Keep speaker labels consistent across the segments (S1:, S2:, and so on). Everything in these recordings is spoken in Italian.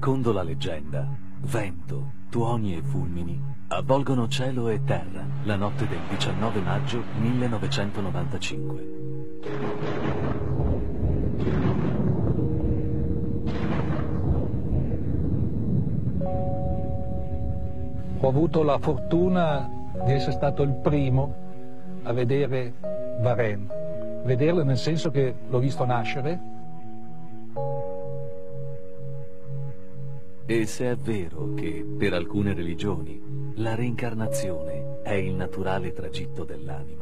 S1: Secondo la leggenda, vento, tuoni e fulmini avvolgono cielo e terra la notte del 19 maggio 1995.
S2: Ho avuto la fortuna di essere stato il primo a vedere Varennes. Vederlo nel senso che l'ho visto nascere.
S1: E se è vero che, per alcune religioni, la reincarnazione è il naturale tragitto dell'anima.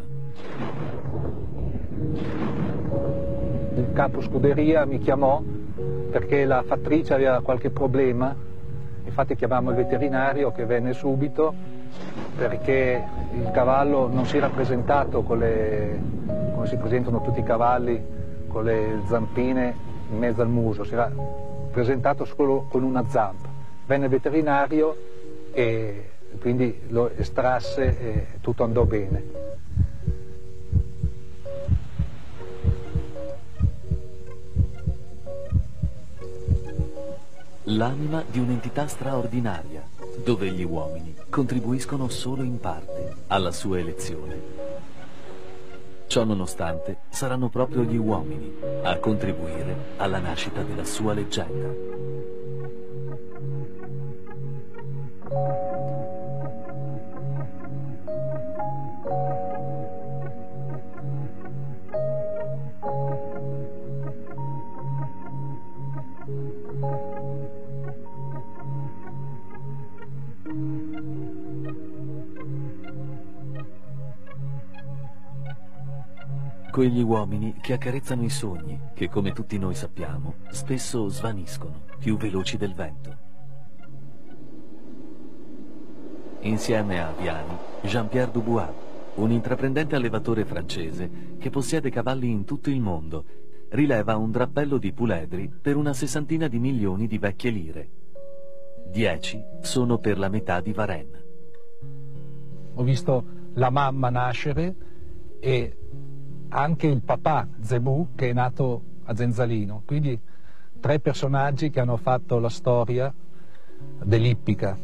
S2: Il capo scuderia mi chiamò perché la fattrice aveva qualche problema, infatti chiamammo il veterinario che venne subito perché il cavallo non si era presentato come si presentano tutti i cavalli, con le zampine in mezzo al muso, si era presentato solo con una zampa. Venne il veterinario e quindi lo estrasse e tutto andò bene.
S1: L'anima di un'entità straordinaria, dove gli uomini contribuiscono solo in parte alla sua elezione. Ciò nonostante, saranno proprio gli uomini a contribuire alla nascita della sua leggenda. Quegli uomini che accarezzano i sogni, che come tutti noi sappiamo, spesso svaniscono, più veloci del vento. Insieme a Viani, Jean-Pierre Dubois, un intraprendente allevatore francese che possiede cavalli in tutto il mondo, rileva un drappello di puledri per una 60 di milioni di vecchie lire. 10 sono per la metà di Varennes.
S2: Ho visto la mamma nascere e anche il papà Zemmour che è nato a Zenzalino, quindi 3 personaggi che hanno fatto la storia dell'ippica.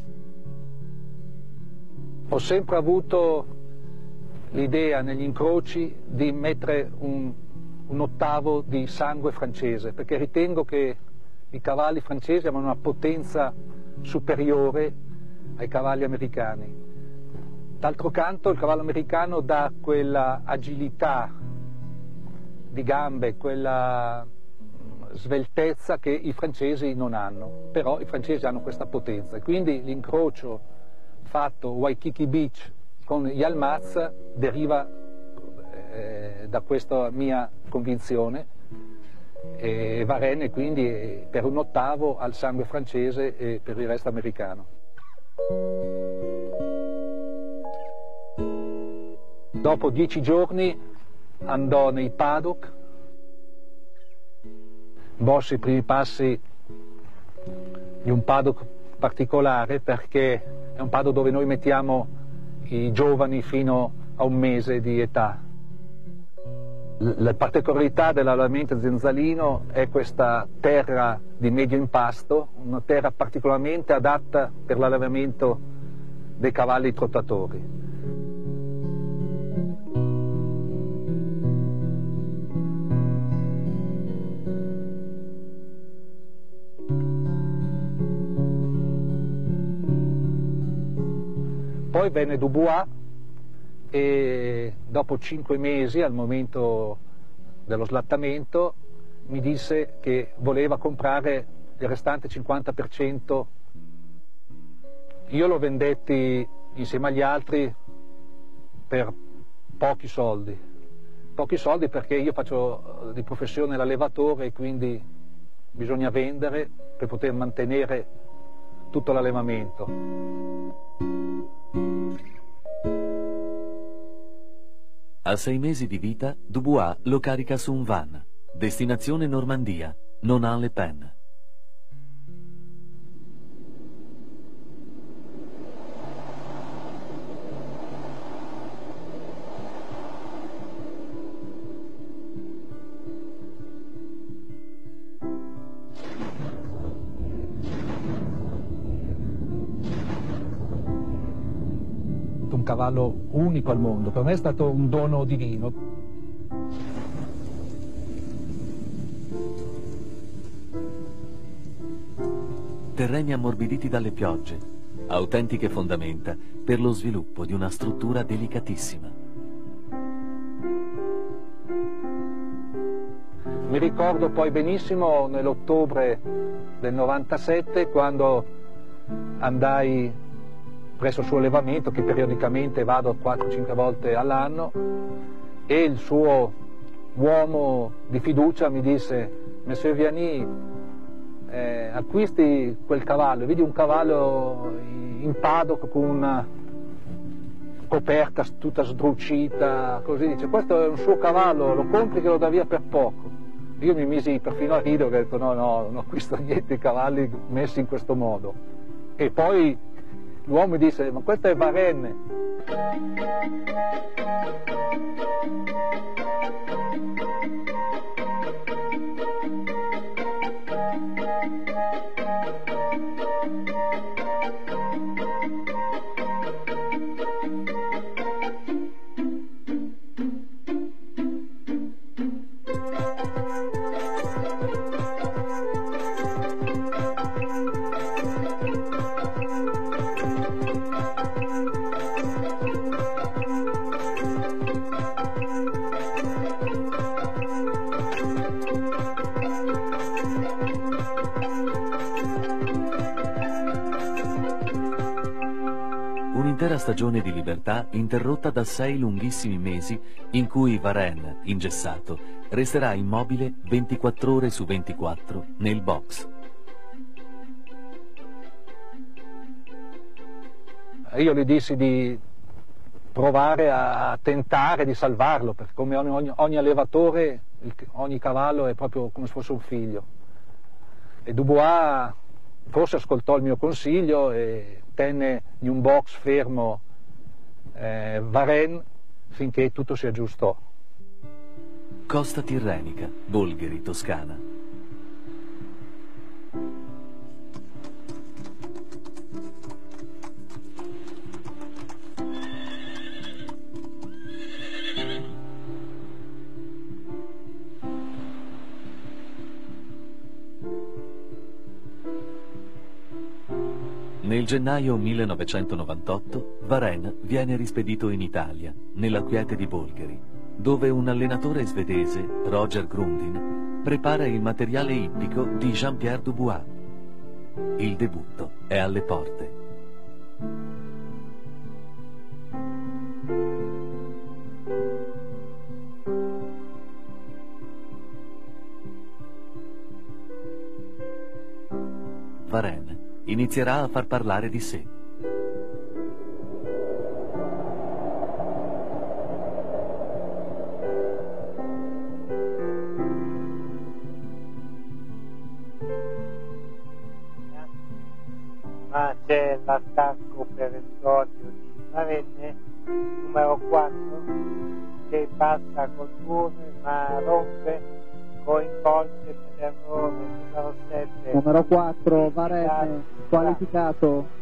S2: Ho sempre avuto l'idea negli incroci di mettere un ottavo di sangue francese, perché ritengo che i cavalli francesi abbiano una potenza superiore ai cavalli americani. D'altro canto il cavallo americano dà quella agilità di gambe, quella sveltezza che i francesi non hanno, però i francesi hanno questa potenza e quindi l'incrocio fatto Waikiki Beach con Yalmaz deriva da questa mia convinzione e Varennes quindi per un ottavo al sangue francese e per il resto americano. Dopo 10 giorni andò nei paddock, mosse i primi passi di un paddock particolare perché è un paddock dove noi mettiamo i giovani fino a un mese di età. La particolarità dell'allevamento zenzalino è questa terra di medio impasto, una terra particolarmente adatta per l'allevamento dei cavalli trottatori. Poi venne Dubois e dopo 5 mesi, al momento dello slattamento, mi disse che voleva comprare il restante 50%. Io lo vendetti insieme agli altri per pochi soldi perché io faccio di professione l'allevatore e quindi bisogna vendere per poter mantenere tutto l'allevamento.
S1: A 6 mesi di vita, Dubois lo carica su un van, destinazione Normandia, Nonant-le-Pen.
S2: un cavallo unico al mondo, per me è stato un dono divino.
S1: Terreni ammorbiditi dalle piogge, autentiche fondamenta per lo sviluppo di una struttura delicatissima.
S2: Mi ricordo poi benissimo nell'ottobre del 97 quando andai presso il suo allevamento, che periodicamente vado 4-5 volte all'anno, e il suo uomo di fiducia mi disse: Messer Vianney, acquisti quel cavallo, vedi un cavallo in paddock con una coperta tutta sdrucita, così, dice: questo è un suo cavallo, lo compri che lo dà via per poco. Io mi misi perfino a ridere, ho detto no, non acquisto niente i cavalli messi in questo modo. E poi l'uomo mi disse: ma questo è Varenne.
S1: Un'intera stagione di libertà interrotta da 6 lunghissimi mesi in cui Varenne, ingessato, resterà immobile 24 ore su 24 nel box.
S2: Io gli dissi di provare a tentare di salvarlo, perché come ogni allevatore, ogni cavallo è proprio come se fosse un figlio. E Dubois forse ascoltò il mio consiglio e tenne in un box fermo Varenne finché tutto si aggiustò.
S1: Costa Tirrenica, Bolgheri, Toscana. Nel gennaio 1998 Varenne viene rispedito in Italia, nella quiete di Bolgheri, dove un allenatore svedese, Roger Grundin, prepara il materiale ippico di Jean-Pierre Dubois. Il debutto è alle porte. Varenne inizierà a far parlare di sé.
S3: Ma c'è l'attacco perentorio di Varenne, numero 4, che passa col turno ma rompe, coinvolge nell'errore numero 7.
S4: Numero 4, Varenne, qualificato.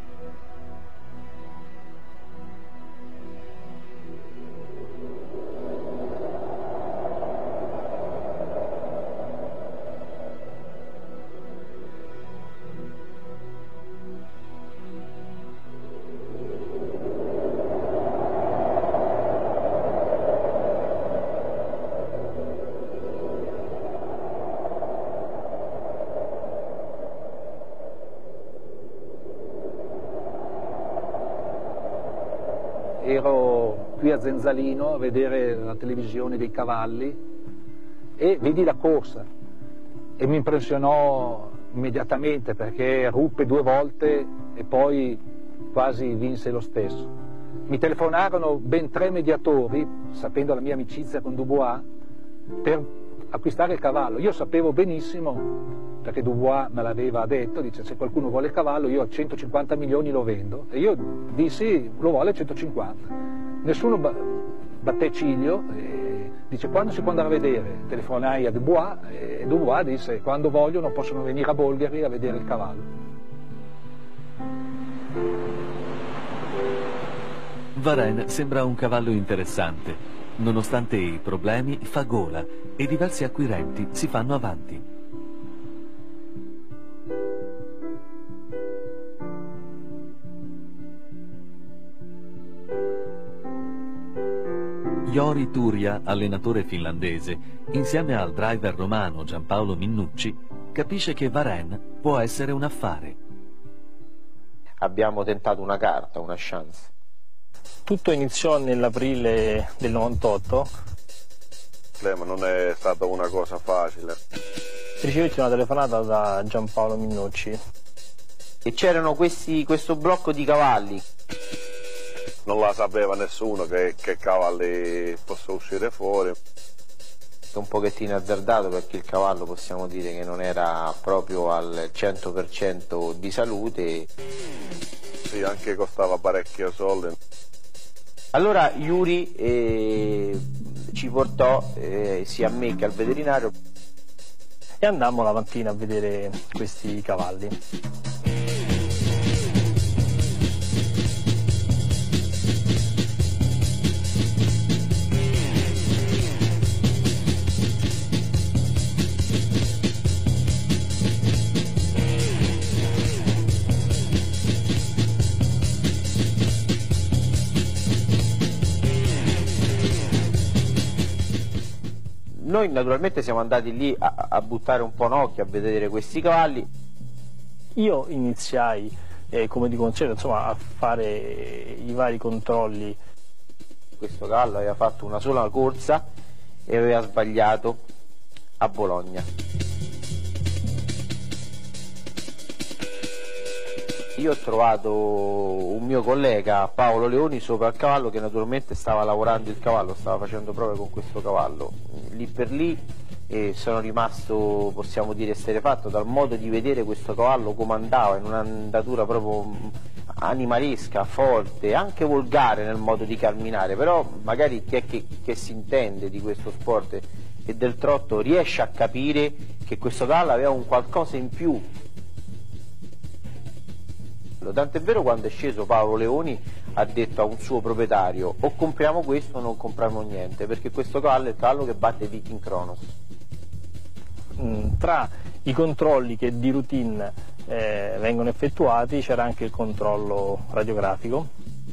S2: Ero qui a Zenzalino a vedere la televisione dei cavalli e vidi la corsa e mi impressionò immediatamente perché ruppe 2 volte e poi quasi vinse lo stesso. Mi telefonarono ben 3 mediatori, sapendo la mia amicizia con Dubois, per acquistare il cavallo. Io sapevo benissimo, perché Dubois me l'aveva detto, dice: se qualcuno vuole il cavallo io a 150 milioni lo vendo. E io dissi: lo vuole a 150. Nessuno batté ciglio e dice: quando si può andare a vedere? Telefonai a Dubois e Dubois disse: quando vogliono possono venire a Bolgheri a vedere il cavallo.
S1: Varenne sembra un cavallo interessante. Nonostante i problemi, fa gola e diversi acquirenti si fanno avanti. Jori Turia, allenatore finlandese, insieme al driver romano Giampaolo Minnucci, capisce che Varenne può essere un affare.
S5: Abbiamo tentato una carta, una chance.
S6: Tutto iniziò nell'aprile del 98.
S7: Ma non è stata una cosa facile.
S6: Ricevetti una telefonata da Giampaolo Minnucci.
S5: E c'erano questo blocco di cavalli.
S7: Non la sapeva nessuno che cavalli possono uscire fuori.
S5: Un pochettino azzardato perché il cavallo possiamo dire che non era proprio al 100% di salute.
S7: Sì, anche costava parecchio soldi.
S5: Allora Yuri ci portò sia a me che al veterinario
S6: E andammo la mattina a vedere questi cavalli.
S5: Noi naturalmente siamo andati lì a buttare un po' un occhio, a vedere questi cavalli.
S6: Io iniziai, come di consueto, insomma, a fare i vari controlli.
S5: Questo cavallo aveva fatto una sola corsa e aveva sbagliato a Bologna. Io ho trovato un mio collega, Paolo Leoni, sopra il cavallo, che naturalmente stava lavorando il cavallo, stava facendo prove con questo cavallo. Lì per lì sono rimasto, possiamo dire, esterrefatto dal modo di vedere questo cavallo come andava, in un'andatura proprio animalesca, forte, anche volgare nel modo di camminare, però magari chi è che si intende di questo sport e del trotto riesce a capire che questo cavallo aveva un qualcosa in più. Tant'è vero, quando è sceso Paolo Leoni ha detto a un suo proprietario: o compriamo questo o non compriamo niente, perché questo cavallo è il cavallo che batte Viking Kronos.
S6: Tra i controlli che di routine vengono effettuati c'era anche il controllo radiografico.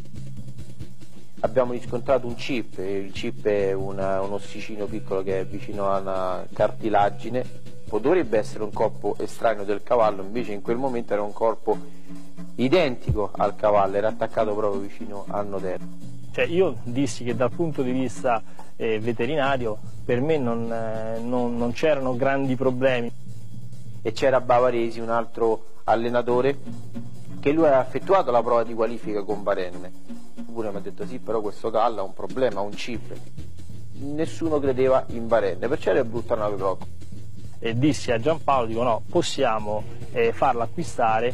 S5: Abbiamo riscontrato un chip, il chip è un ossicino piccolo che è vicino a una cartilagine. Dovrebbe essere un corpo estraneo del cavallo, invece in quel momento era un corpo identico al cavallo, era attaccato proprio vicino al nodello.
S6: Cioè, io dissi che dal punto di vista veterinario per me non c'erano grandi problemi.
S5: E c'era Bavaresi, un altro allenatore, che lui aveva effettuato la prova di qualifica con Varenne. Pure mi ha detto: sì, però questo cavallo ha un problema, ha un chip. Nessuno credeva in Varenne, perciò era brutta una blocco.
S6: E dissi a Giampaolo, dico: no, possiamo farlo acquistare.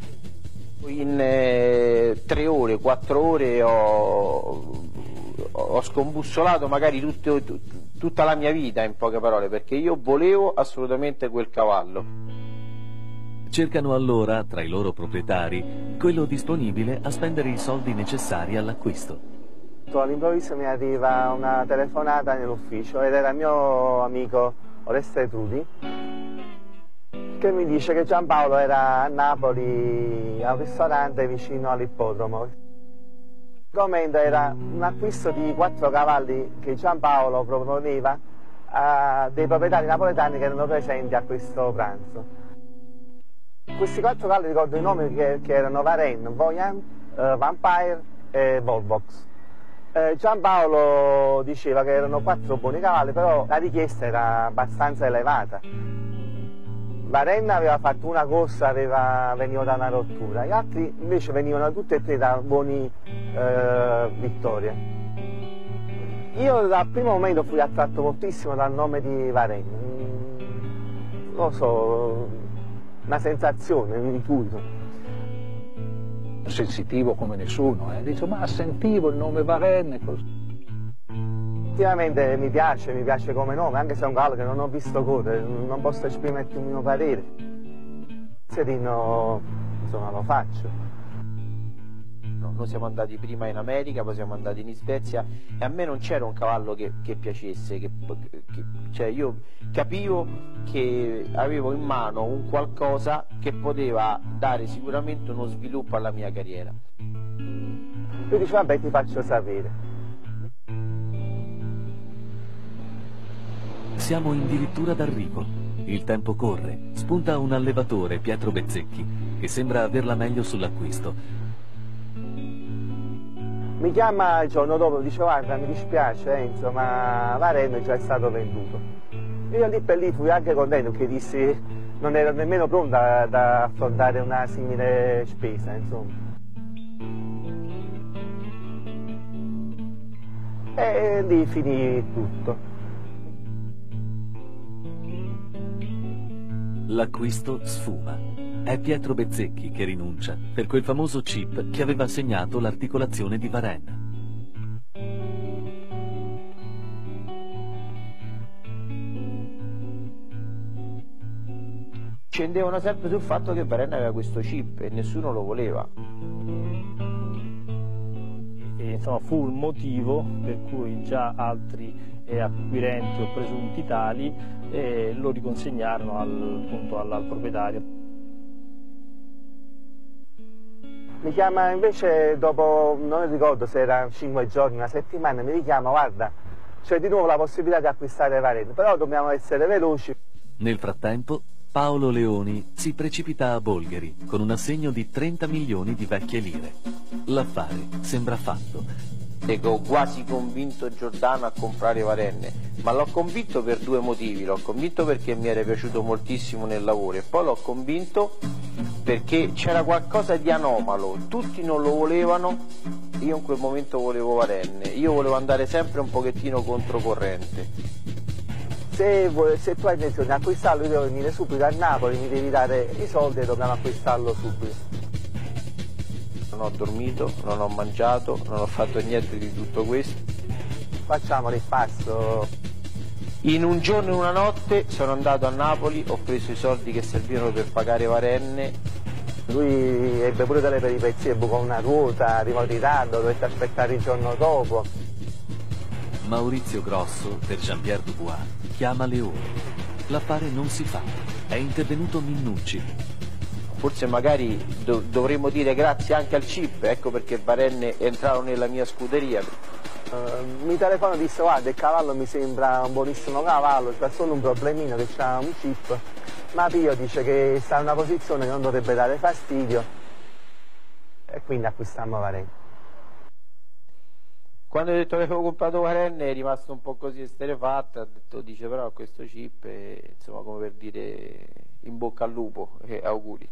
S5: In 3 ore, 4 ore ho scombussolato magari tutta la mia vita, in poche parole, perché io volevo assolutamente quel cavallo.
S1: Cercano allora, tra i loro proprietari, quello disponibile a spendere i soldi necessari all'acquisto.
S3: All'improvviso mi arriva una telefonata nell'ufficio ed era il mio amico Oreste Trudi, che mi dice che Giampaolo era a Napoli a un ristorante vicino all'ippodromo. Il commento era un acquisto di 4 cavalli che Giampaolo proponeva a dei proprietari napoletani che erano presenti a questo pranzo. Questi 4 cavalli, ricordo i nomi che erano Varenne, Voyant, Vampire e Volvox. Giampaolo diceva che erano 4 buoni cavalli, però la richiesta era abbastanza elevata. Varenne aveva fatto una corsa, veniva da una rottura, gli altri invece venivano tutti e 3 da buoni vittorie. Io dal primo momento fui attratto moltissimo dal nome di Varenne, non lo so, una sensazione, un intuito.
S2: Sensitivo come nessuno, dice: ma sentivo il nome Varenne.
S3: Effettivamente mi piace come nome, anche se è un cavallo che non ho visto correre, non posso esprimerti un mio parere. Se no, insomma, lo faccio.
S5: Noi siamo andati prima in America, poi siamo andati in Svezia e a me non c'era un cavallo che piacesse, cioè io capivo che avevo in mano un qualcosa che poteva dare sicuramente uno sviluppo alla mia carriera.
S3: Tu dici vabbè ti faccio sapere.
S1: Siamo addirittura d'arrivo. Il tempo corre. Spunta un allevatore, Pietro Bezzecchi, che sembra averla meglio sull'acquisto.
S3: Mi chiama il giorno dopo, dice guarda mi dispiace, insomma Varennes già è stato venduto. Io lì per lì fui anche contento perché dissi non ero nemmeno pronta ad affrontare una simile spesa, insomma. E lì finì tutto.
S1: L'acquisto sfuma. È Pietro Bezzecchi che rinuncia per quel famoso chip che aveva segnato l'articolazione di Varennes.
S5: Scendevano sempre sul fatto che Varennes aveva questo chip e nessuno lo voleva.
S6: E, insomma, fu il motivo per cui già altri acquirenti o presunti tali lo riconsegnarono appunto al proprietario.
S3: Mi chiama invece dopo, non ricordo se era 5 giorni, una settimana, mi richiama, guarda, c'è di nuovo la possibilità di acquistare Varennes, però dobbiamo essere veloci.
S1: Nel frattempo, Paolo Leoni si precipita a Bolgheri con un assegno di 30 milioni di vecchie lire. L'affare sembra fatto.
S5: Che ho quasi convinto Giordano a comprare Varennes, ma l'ho convinto per due motivi. L'ho convinto perché mi era piaciuto moltissimo nel lavoro e poi l'ho convinto perché c'era qualcosa di anomalo, tutti non lo volevano, io in quel momento volevo Varennes, io volevo andare sempre un pochettino controcorrente.
S3: Se tu hai intenzione di acquistarlo, io devo venire subito a Napoli, mi devi dare i soldi e dobbiamo acquistarlo subito.
S5: Non ho dormito, non ho mangiato, non ho fatto niente di tutto questo.
S3: Facciamo l'impasto.
S5: In un giorno e una notte sono andato a Napoli, ho preso i soldi che servivano per pagare Varennes.
S3: Lui ebbe pure delle peripezie, bucò una ruota, arrivò in ritardo, dovette aspettare il giorno dopo.
S1: Maurizio Grosso, per Jean-Pierre Dubois, chiama Leoni. L'affare non si fa. È intervenuto Minnucci.
S5: Forse magari dovremmo dire grazie anche al chip, ecco perché Varennes entrarono nella mia scuderia.
S3: Mi telefono e disse guarda il cavallo mi sembra un buonissimo cavallo, c'è solo un problemino che c'ha un chip, ma Pio dice che sta in una posizione che non dovrebbe dare fastidio e quindi acquistammo Varennes.
S5: Quando ho detto che avevo comprato Varennes è rimasto un po' così esterrefatto, ha detto dice però questo chip e, insomma come per dire in bocca al lupo e auguri.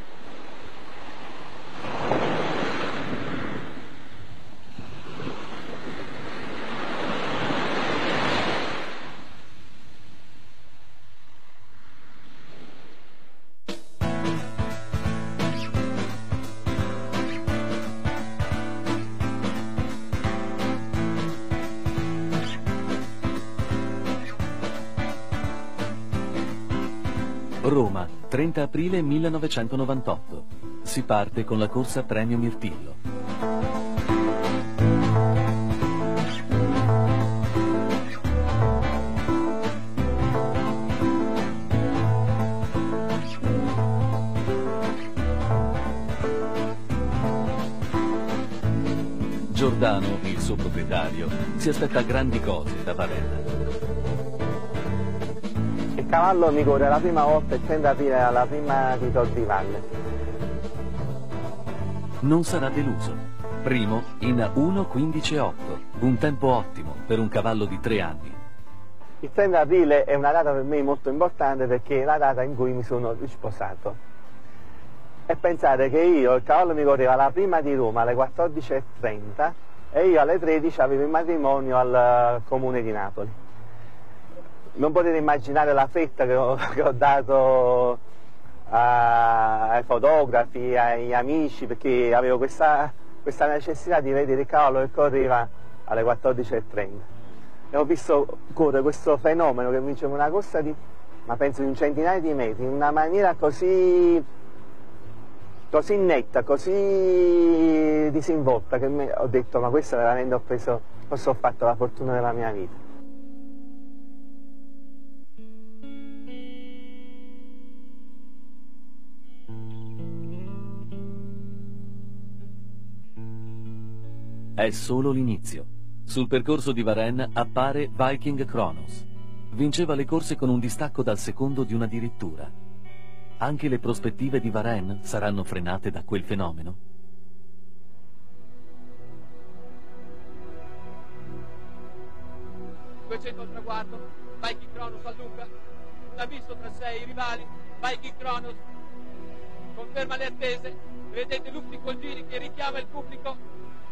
S1: Roma, 30 aprile 1998. Si parte con la corsa Premio Mirtillo. Giordano, il suo proprietario, si aspetta grandi cose da Varennes.
S3: Il cavallo mi corre la prima volta il 30 aprile alla prima di Tor di Valle.
S1: Non sarà deluso. Primo in 1:15:8, un tempo ottimo per un cavallo di 3 anni.
S3: Il 30 aprile è una data per me molto importante perché è la data in cui mi sono risposato. E pensate che il cavallo mi correva la prima di Roma alle 14:30 e io alle 13 avevo il matrimonio al comune di Napoli. Non potete immaginare la fetta che ho dato ai fotografi, agli amici, perché avevo questa necessità di vedere il cavallo che correva alle 14:30. E ho visto correre questo fenomeno che vinceva una corsa di, ma penso di un centinaio di metri, in una maniera così così netta, così disinvolta, che ho detto ma questa veramente forse ho fatto la fortuna della mia vita.
S1: È solo l'inizio. Sul percorso di Varenne appare Viking Kronos. Vinceva le corse con un distacco dal secondo di una dirittura. Anche le prospettive di Varenne saranno frenate da quel fenomeno?
S8: $200 al traguardo, Viking Kronos allunga, l'ha visto tra sé i rivali, Viking Kronos conferma le attese, vedete Lufti col giri che richiama il pubblico.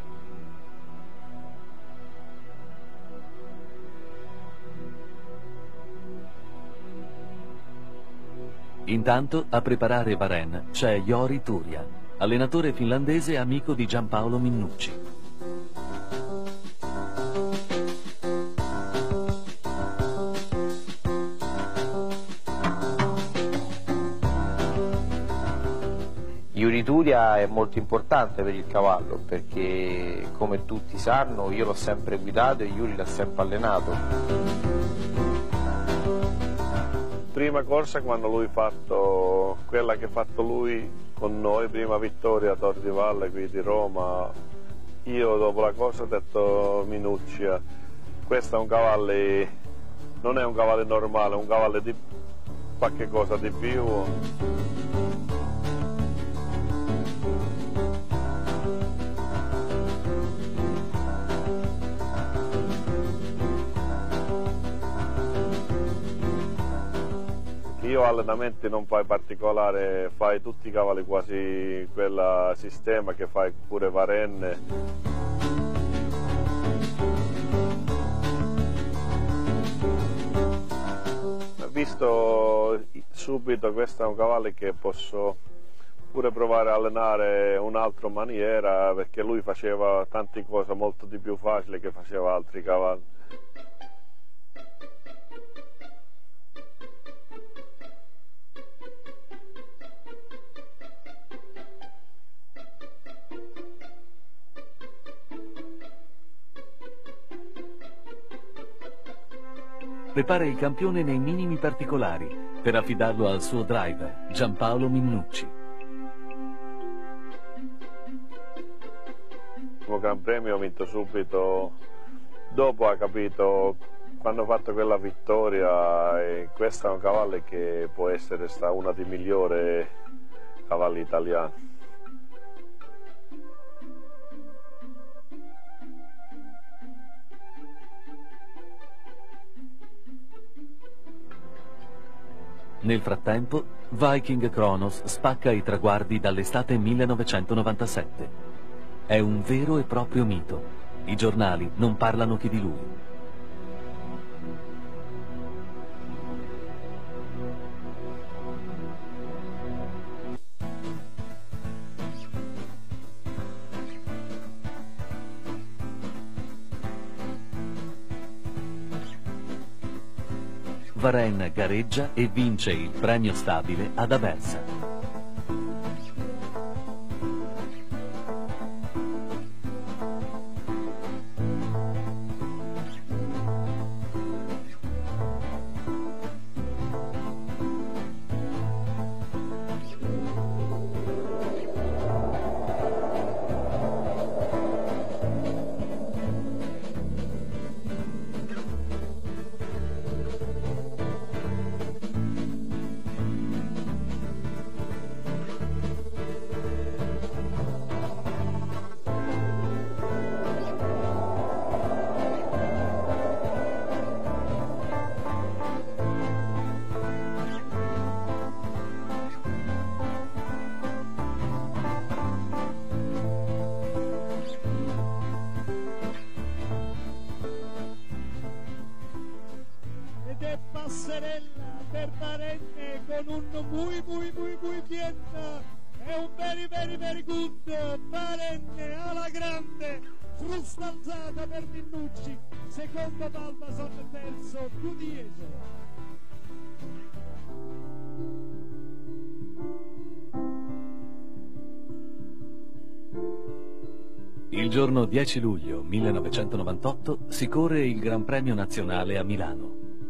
S1: Intanto a preparare Varenne c'è Jori Turia, allenatore finlandese e amico di Giampaolo Minnucci.
S5: Jori Turia è molto importante per il cavallo perché, come tutti sanno, io l'ho sempre guidato e Jori l'ha sempre allenato.
S7: Prima corsa quando lui ha fatto quella che ha fatto lui con noi, prima vittoria a Tor di Valle qui di Roma, io dopo la corsa ho detto Minnucci, questo è un cavallo, non è un cavallo normale, è un cavallo di qualche cosa di più. Io allenamenti non fai particolare, fai tutti i cavalli quasi quel sistema che fai pure Varenne. Visto subito questo è un cavallo che posso pure provare a allenare un'altra maniera perché lui faceva tante cose molto di più facili che faceva altri cavalli.
S1: Prepara il campione nei minimi particolari per affidarlo al suo driver, Giampaolo Minnucci.
S7: Il primo Gran Premio ho vinto subito, dopo ha capito, quando ho fatto quella vittoria, e questo è un cavallo che può essere uno dei migliori cavalli italiani.
S1: Nel frattempo, Viking Kronos spacca i traguardi dall'estate 1997. È un vero e proprio mito. I giornali non parlano che di lui. Varenne gareggia e vince il premio stabile ad Aversa.
S9: Passerella per Varenne con un muy bien, è un very good. Varenne alla grande, frusta alzata per Minnucci, secondo Palmason, terzo Gudiesolo.
S1: Il giorno 10 luglio 1998 si corre il Gran Premio Nazionale a Milano.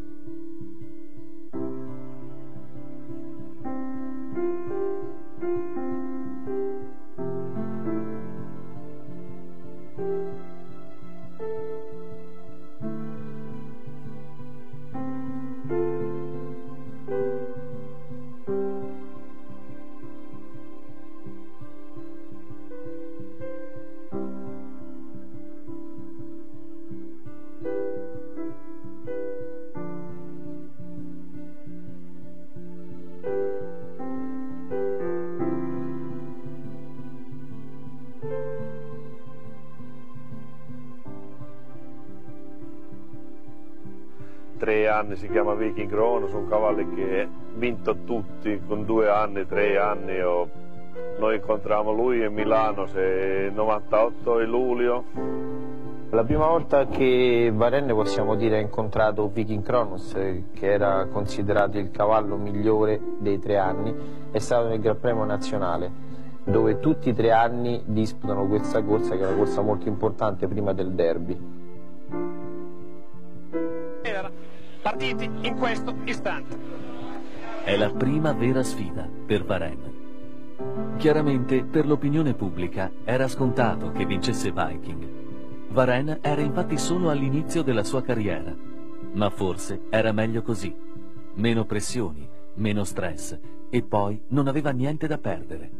S7: Anni, si chiama Viking Kronos, sono cavalli che ha vinto tutti con 2 anni, 3 anni. Noi incontravamo lui a Milano nel 98 di luglio.
S5: La prima volta che Varenne, possiamo dire, ha incontrato Viking Kronos, che era considerato il cavallo migliore dei 3 anni, è stato nel Gran Premio Nazionale, dove tutti i 3 anni disputano questa corsa, che è una corsa molto importante prima del derby.
S10: Partiti in questo istante.
S1: È la prima vera sfida per Varenne. Chiaramente per l'opinione pubblica era scontato che vincesse Viking. Varenne era infatti solo all'inizio della sua carriera, ma forse era meglio così. Meno pressioni, meno stress e poi non aveva niente da perdere.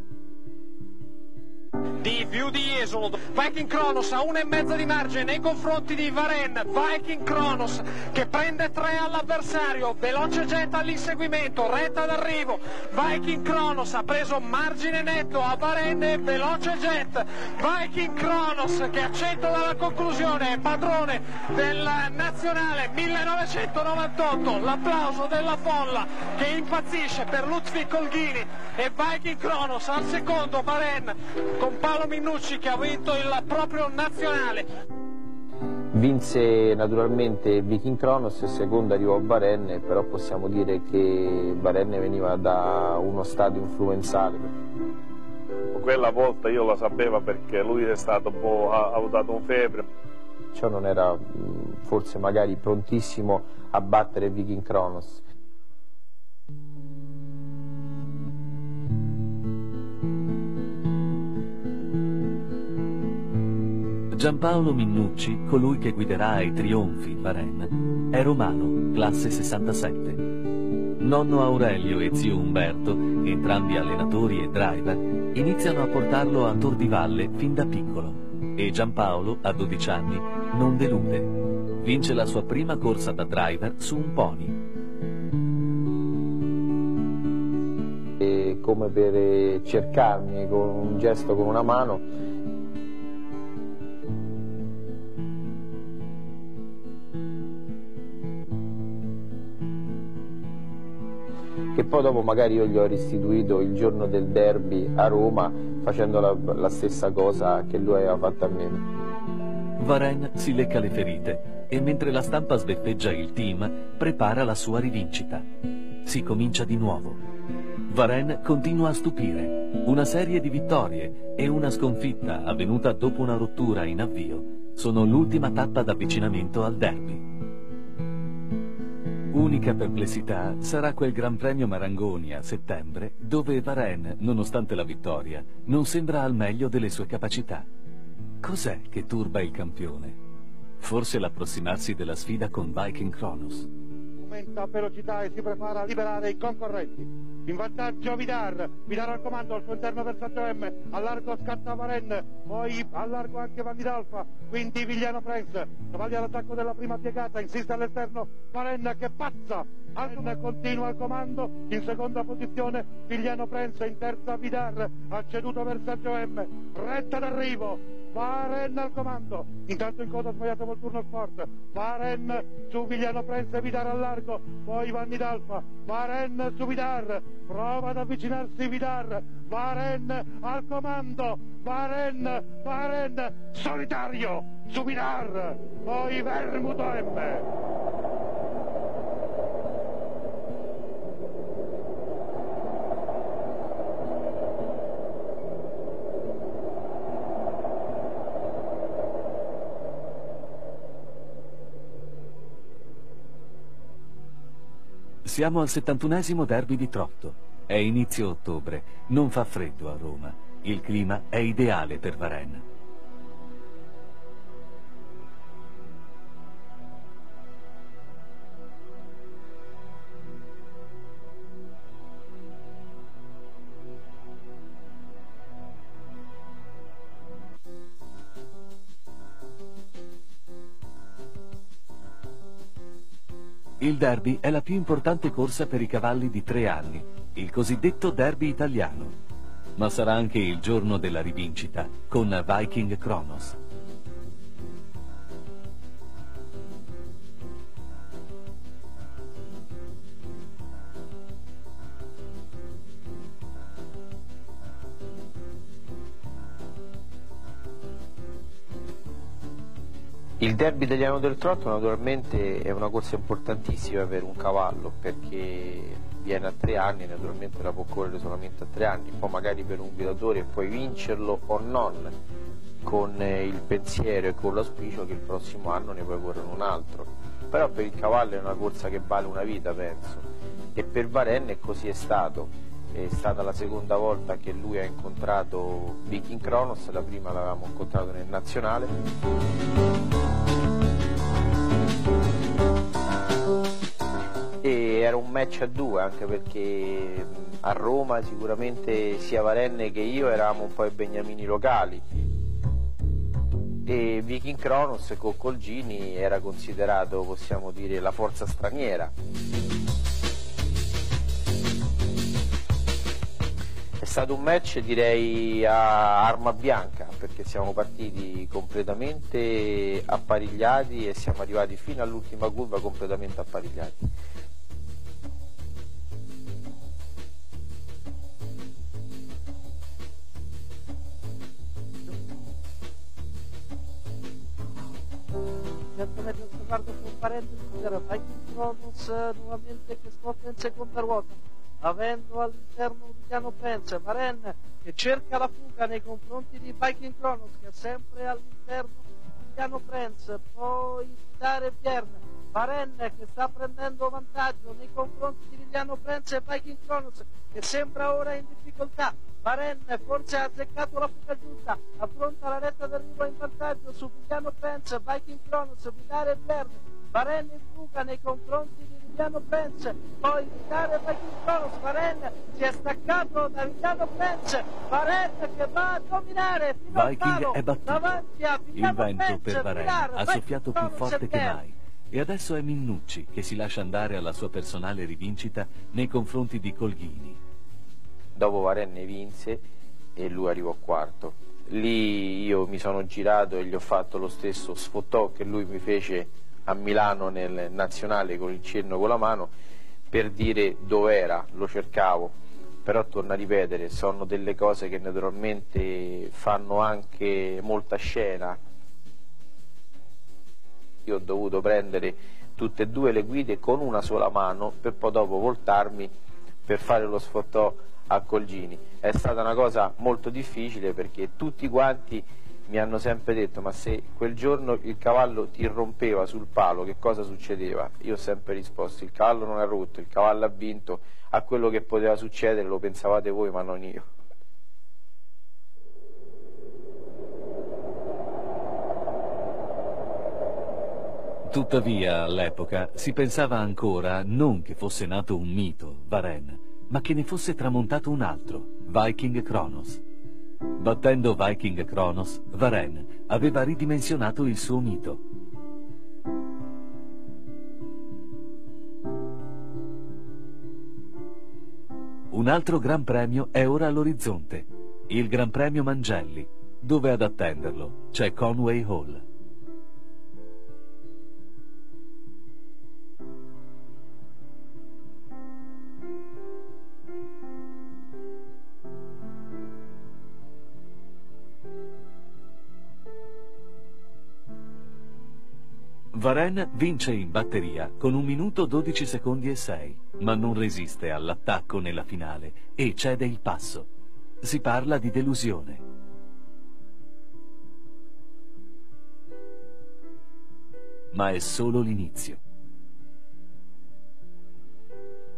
S10: Di più di esolo, Viking Kronos a 1,5 di margine nei confronti di Varenne. Viking Kronos che prende 3 all'avversario, Veloce Jet all'inseguimento, retta d'arrivo. Viking Kronos ha preso margine netto a Varenne e Veloce Jet. Viking Kronos che a 100 dalla conclusione è padrone del nazionale 1998. L'applauso della folla che impazzisce per Ludwig Olghini e Viking Kronos al secondo, Varenne con Paolo Minucci che ha vinto il proprio nazionale.
S5: Vinse naturalmente Viking Kronos e secondo arrivò Varenne, però possiamo dire che Varenne veniva da uno stato influenzale.
S7: Quella volta io lo sapevo perché lui è stato ha avuto un febbre.
S5: Ciò non era forse magari prontissimo a battere Viking Kronos.
S1: Giampaolo Minucci, colui che guiderà ai trionfi Varenne, è romano, classe 67. Nonno Aurelio e zio Umberto, entrambi allenatori e driver, iniziano a portarlo a Tor di Valle fin da piccolo e Giampaolo, a 12 anni, non delude. Vince la sua prima corsa da driver su un pony.
S5: E come per cercarmi con un gesto con una mano, che poi dopo magari io gli ho restituito il giorno del derby a Roma facendo la stessa cosa che lui aveva fatto a me.
S1: Varenne si lecca le ferite e mentre la stampa sbeffeggia il team prepara la sua rivincita. Si comincia di nuovo. Varenne continua a stupire. Una serie di vittorie e una sconfitta avvenuta dopo una rottura in avvio sono l'ultima tappa d'avvicinamento al derby. Unica perplessità sarà quel Gran Premio Marangoni a settembre, dove Varenne, nonostante la vittoria, non sembra al meglio delle sue capacità. Cos'è che turba il campione? Forse l'approssimarsi della sfida con Viking Kronos.
S9: Aumenta velocità e si prepara a liberare i concorrenti. In vantaggio Vidar al comando al suo interno per Sergio M, a largo scatta Varenne, poi a largo anche Vanni d'Alfa, quindi Vigliano Prince, cavalli all'attacco della prima piegata, insiste all'esterno Varenne che pazza, Varenne continua al comando, in seconda posizione Vigliano Prince, in terza Vidar, ha ceduto per Sergio M, retta d'arrivo, Varenne al comando, intanto in coda sbagliato col turno sport, Varenne su Vigliano Prince, Vidar al largo, poi Vanni d'Alfa, Varenne su Vidar, prova ad avvicinarsi Vidar, Varenne al comando, Varenne, solitario su Vidar, poi Vermuto M.
S1: Siamo al 71esimo derby di trotto. È inizio ottobre, non fa freddo a Roma. Il clima è ideale per Varenne. Il derby è la più importante corsa per i cavalli di 3 anni, il cosiddetto derby italiano. Ma sarà anche il giorno della rivincita con Viking Kronos.
S5: Il derby italiano del trotto naturalmente è una corsa importantissima per un cavallo, perché viene a 3 anni, naturalmente la può correre solamente a 3 anni, poi magari per un guidatore puoi vincerlo o non, con il pensiero e con l'auspicio che il prossimo anno ne puoi correre un altro. Però per il cavallo è una corsa che vale una vita, penso, e per Varenne così è stato. È stata la seconda volta che lui ha incontrato Viking Kronos, la prima l'avevamo incontrato nel nazionale. E era un match a 2, anche perché a Roma sicuramente sia Varenne che io eravamo un po' i beniamini locali, e Viking Kronos con Colgini era considerato, possiamo dire, la forza straniera. È stato un match, direi, a arma bianca, perché siamo partiti completamente apparigliati e siamo arrivati fino all'ultima curva completamente apparigliati.
S11: Certamente guardo con parentesi, era Viking Kronos nuovamente che scoppia in seconda ruota, avendo all'interno Viviano Prince, Varenne che cerca la fuga nei confronti di Viking Kronos, che è sempre all'interno Viviano Prince, poi dare Vierne, Varenne che sta prendendo vantaggio nei confronti di Viviano Prince e Viking Kronos che sembra ora in difficoltà. Varenne forse ha azzeccato la fuga giusta, affronta la retta d'arrivo in vantaggio su Viviano Prince, Viking Kronos, Vidare Vierne, Varenne in fuga nei confronti di Viviano Prince, poi Vidare Viking Kronos, Varenne si è staccato da Viviano Prince, Varenne che va a dominare fino al palo,
S1: Viking è battuto.
S11: davanti a
S1: Il
S11: Viviano
S1: vento
S11: Prince,
S1: per Varenne
S11: Vidare,
S1: ha
S11: Viking
S1: soffiato più
S11: Kronos
S1: forte
S11: e
S1: che
S11: Vierne.
S1: mai. E adesso è Minnucci che si lascia andare alla sua personale rivincita nei confronti di Colghini.
S5: Dopo Varenne vinse e lui arrivò quarto. Lì io mi sono girato e gli ho fatto lo stesso sfottò che lui mi fece a Milano nel nazionale con il cenno con la mano, per dire dov'era, lo cercavo. Però torno a ripetere, sono delle cose che naturalmente fanno anche molta scena. Io ho dovuto prendere tutte e due le guide con una sola mano per poi dopo voltarmi per fare lo sfottò a Colgini. È stata una cosa molto difficile, perché tutti quanti mi hanno sempre detto: ma se quel giorno il cavallo ti rompeva sul palo, che cosa succedeva? Io ho sempre risposto: il cavallo non ha rotto, il cavallo ha vinto, a quello che poteva succedere lo pensavate voi ma non io.
S1: Tuttavia, all'epoca, si pensava ancora non che fosse nato un mito, Varenne, ma che ne fosse tramontato un altro, Viking Kronos. Battendo Viking Kronos, Varenne aveva ridimensionato il suo mito. Un altro Gran Premio è ora all'orizzonte, il Gran Premio Mangelli, dove ad attenderlo c'è Conway Hall. Varenne vince in batteria con 1 minuto 12 secondi e 6, ma non resiste all'attacco nella finale e cede il passo. Si parla di delusione. Ma è solo l'inizio.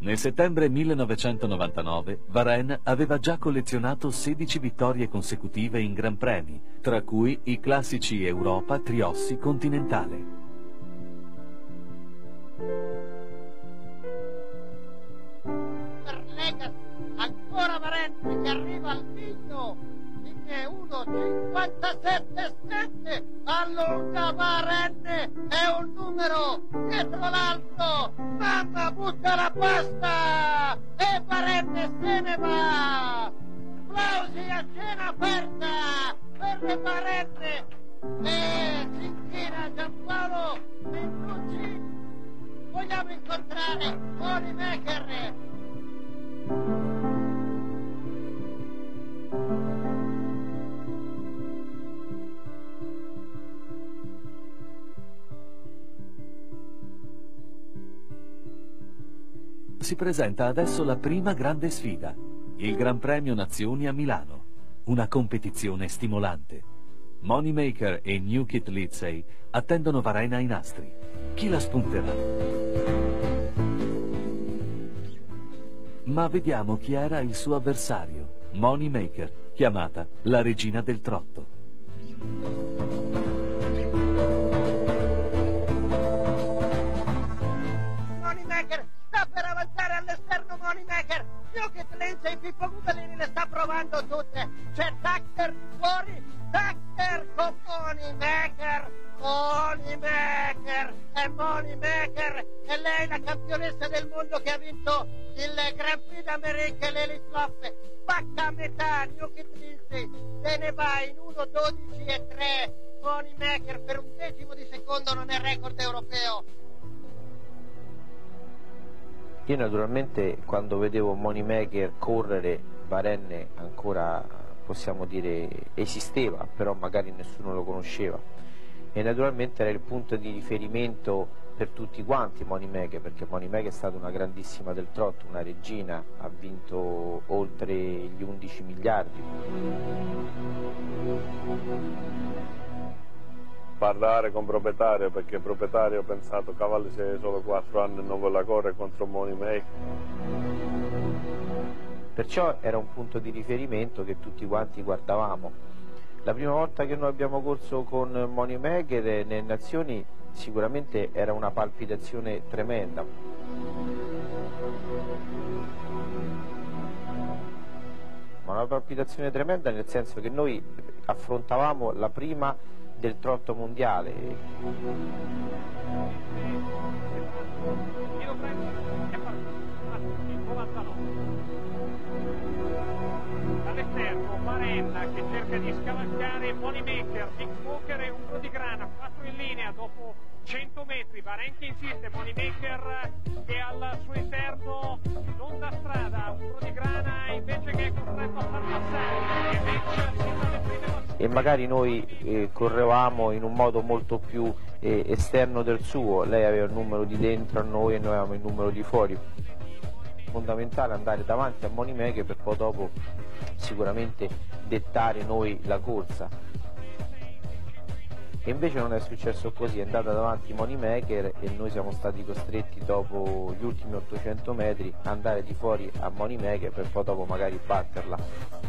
S1: Nel settembre 1999 Varenne aveva già collezionato 16 vittorie consecutive in Gran Premi, tra cui i classici Europa Triossi Continentale.
S12: Ancora Varenne che arriva al miglio, 1.57.7, allunga Varenne, è un numero dietro l'altro, mamma butta la pasta e Varenne se ne va. Applausi a scena aperta per Varenne e si inchina Giampaolo Mentucci. Vogliamo incontrare Moneymaker.
S1: Si presenta adesso la prima grande sfida, il Gran Premio Nazioni a Milano, una competizione stimolante. Moneymaker e New Kit Lindsay attendono Varenne ai nastri. Chi la spunterà? Ma vediamo chi era il suo avversario, Moneymaker, chiamata la regina del trotto.
S12: Moneymaker sta per avanzare all'esterno. Moneymaker, New Kit Lindsay, Pippo Gubelini le sta provando tutte. C'è Tucker fuori, Tucker con Moneymaker. Moneymaker, è Moneymaker, è lei la campionessa del mondo che ha vinto il Grand Prix d'America e l'Elite Flop. Spacca a metà, New Kit Lindsay se ne va in 1.12.3. Moneymaker per 1/10 di secondo non è record europeo.
S5: Io naturalmente quando vedevo Moneymaker correre, Varenne ancora, possiamo dire, esisteva, però magari nessuno lo conosceva. E naturalmente era il punto di riferimento per tutti quanti Moneymaker, perché Moneymaker è stata una grandissima del trotto, una regina, ha vinto oltre gli 11 miliardi.
S7: Parlare con proprietario, perché il proprietario ha pensato cavalli se solo 4 anni non ve la corre contro Moneymaker.
S5: Perciò era un punto di riferimento che tutti quanti guardavamo. La prima volta che noi abbiamo corso con Moneymaker nelle Nazioni sicuramente era una palpitazione tremenda. Ma una palpitazione tremenda nel senso che noi affrontavamo la prima del trotto mondiale.
S10: Dall'esterno Varenne che cerca di scavalcare Moneymaker, Big Smoker e Umbro di Grana, 4 in linea dopo 100 metri, Varenne che insiste, Moneymaker che al suo interno non dà strada, Umbro di Grana invece che è costretto a far passare e match fino alle prime battute.
S5: E magari noi correvamo in un modo molto più esterno del suo, lei aveva il numero di dentro a noi e noi avevamo il numero di fuori. Fondamentale andare davanti a Moneymaker per poi dopo sicuramente dettare noi la corsa. E invece non è successo così, è andata davanti Moneymaker e noi siamo stati costretti dopo gli ultimi 800 metri ad andare di fuori a Moneymaker per poi dopo magari batterla.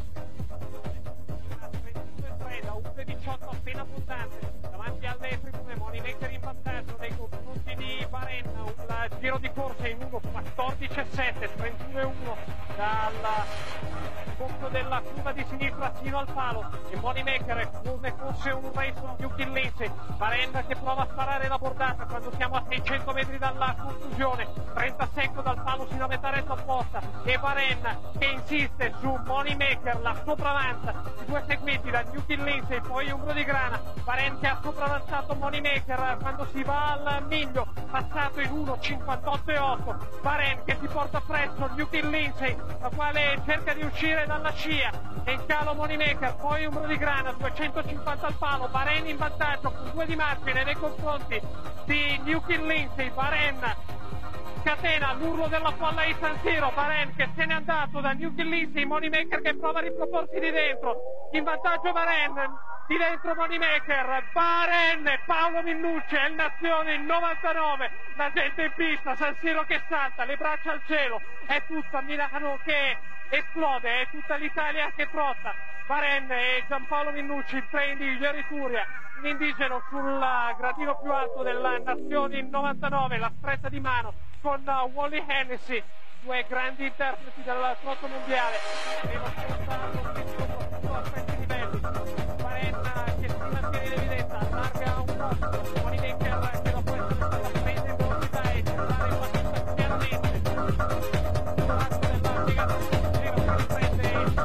S10: 18 appena abbondante davanti alle tribune, Moneymaker in vantaggio nei confronti di Varenne, un giro di corsa in 1.14.7, 31.1 dal fondo della curva di sinistra fino al palo e Moneymaker come fosse un race con New Kit Lindsay. Varenne che prova a sparare la bordata quando siamo a 600 metri dalla conclusione, 30 secco dal palo fino a metà retta opposta e Varenne che insiste su Moneymaker, la sopravanza, i due seguiti da New Kit Lindsay, poi Umbro di Grana. Varenne che ha sopravanzato Moneymaker quando si va al miglio, passato in 1.58.8, Varenne che si porta presso New Kit Lindsay, la quale cerca di uscire dalla scia e in calo Moneymaker, poi Umbro di Grana, 250 al palo, Varenne in vantaggio con 2 di margine nei confronti di New Kit Lindsay. Varenne scatena l'urlo della folla di San Siro, Varenne che se n'è andato da New Kit Lindsay, Moneymaker che prova a riproporsi di dentro, in vantaggio Varenne, di dentro Moneymaker, Varen, Paolo Minnucci, El Nazione in 99, la gente in pista, San Siro che salta, le braccia al cielo, è tutta Milano che esplode, è tutta l'Italia che trotta. Varen e Giampaolo Minnucci, il train di Jerry Turia, in indigeno sul gradino più alto della Nazione in 99, la stretta di mano con Wally Hennessy, due grandi interpreti del trotto mondiale. Abbiamo ascoltato che sono a questi livelli. Varen che si mantiene in evidenza, allarga un posto, Moneymaker che dopo essere stata presa in velocità e tirare una pista chiaramente. L'altro della piegatura che riprende la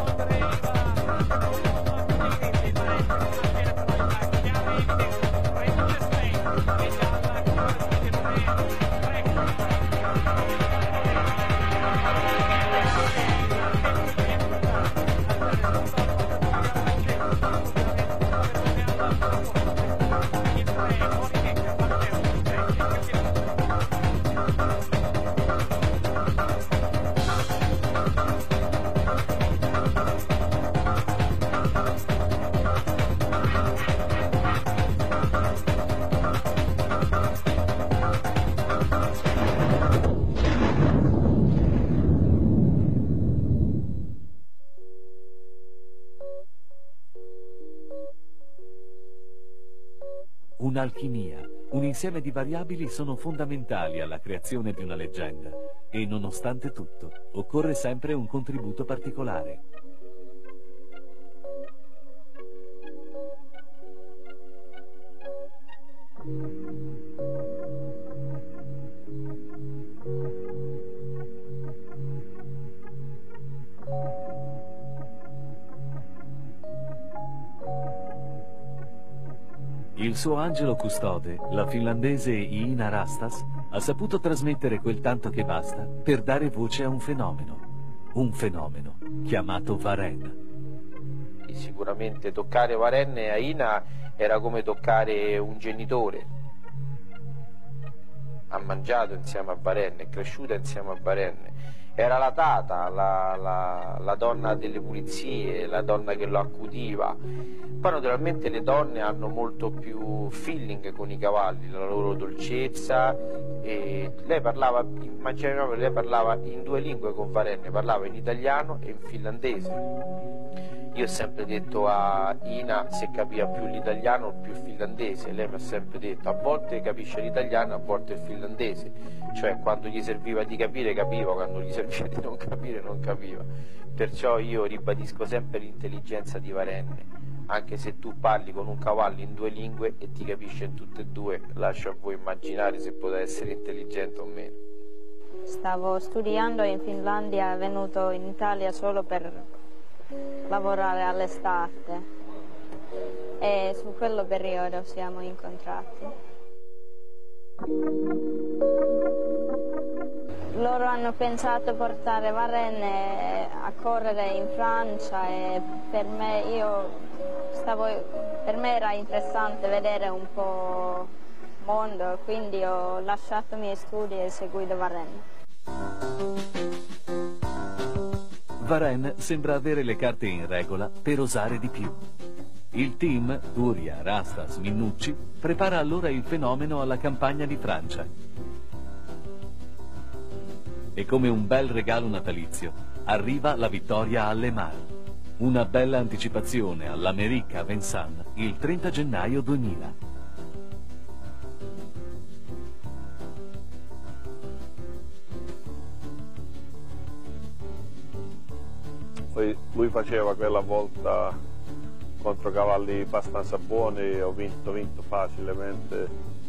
S1: Un'alchimia, un insieme di variabili sono fondamentali alla creazione di una leggenda e, nonostante tutto, occorre sempre un contributo particolare. Il suo angelo custode, la finlandese Iina Rastas, ha saputo trasmettere quel tanto che basta per dare voce a un fenomeno chiamato Varen.
S5: Sicuramente toccare Varen e Iina era come toccare un genitore. Ha mangiato insieme a Varen, è cresciuta insieme a Varen. Era la tata, la donna delle pulizie, la donna che lo accudiva. Poi naturalmente le donne hanno molto più feeling con i cavalli, la loro dolcezza, e lei parlava in due lingue con Varen, parlava in italiano e in finlandese. Io ho sempre detto a Ina se capiva più l'italiano o più il finlandese, lei mi ha sempre detto a volte capisce l'italiano, a volte il finlandese, cioè quando gli serviva di capire capiva, quando gli serviva di non capire non capiva. Perciò io ribadisco sempre l'intelligenza di Varen, anche se tu parli con un cavallo in due lingue e ti capisce in tutte e due, lascio a voi immaginare se potrà essere intelligente o meno.
S13: Stavo studiando in Finlandia, venuto in Italia solo per lavorare all'estate e su quello periodo siamo incontrati. Loro hanno pensato di portare Varen a correre in Francia e per me era interessante vedere un po' il mondo, quindi ho lasciato i miei studi e seguito Varen.
S1: Varen sembra avere le carte in regola per osare di più. Il team, Turia, Rastas, Minnucci, prepara allora il fenomeno alla campagna di Francia. E come un bel regalo natalizio, arriva la vittoria a Le Mans. Una bella anticipazione all'Amérique a Vincennes il 30 gennaio 2000.
S7: Poi lui faceva quella volta contro cavalli abbastanza buoni, ho vinto facilmente.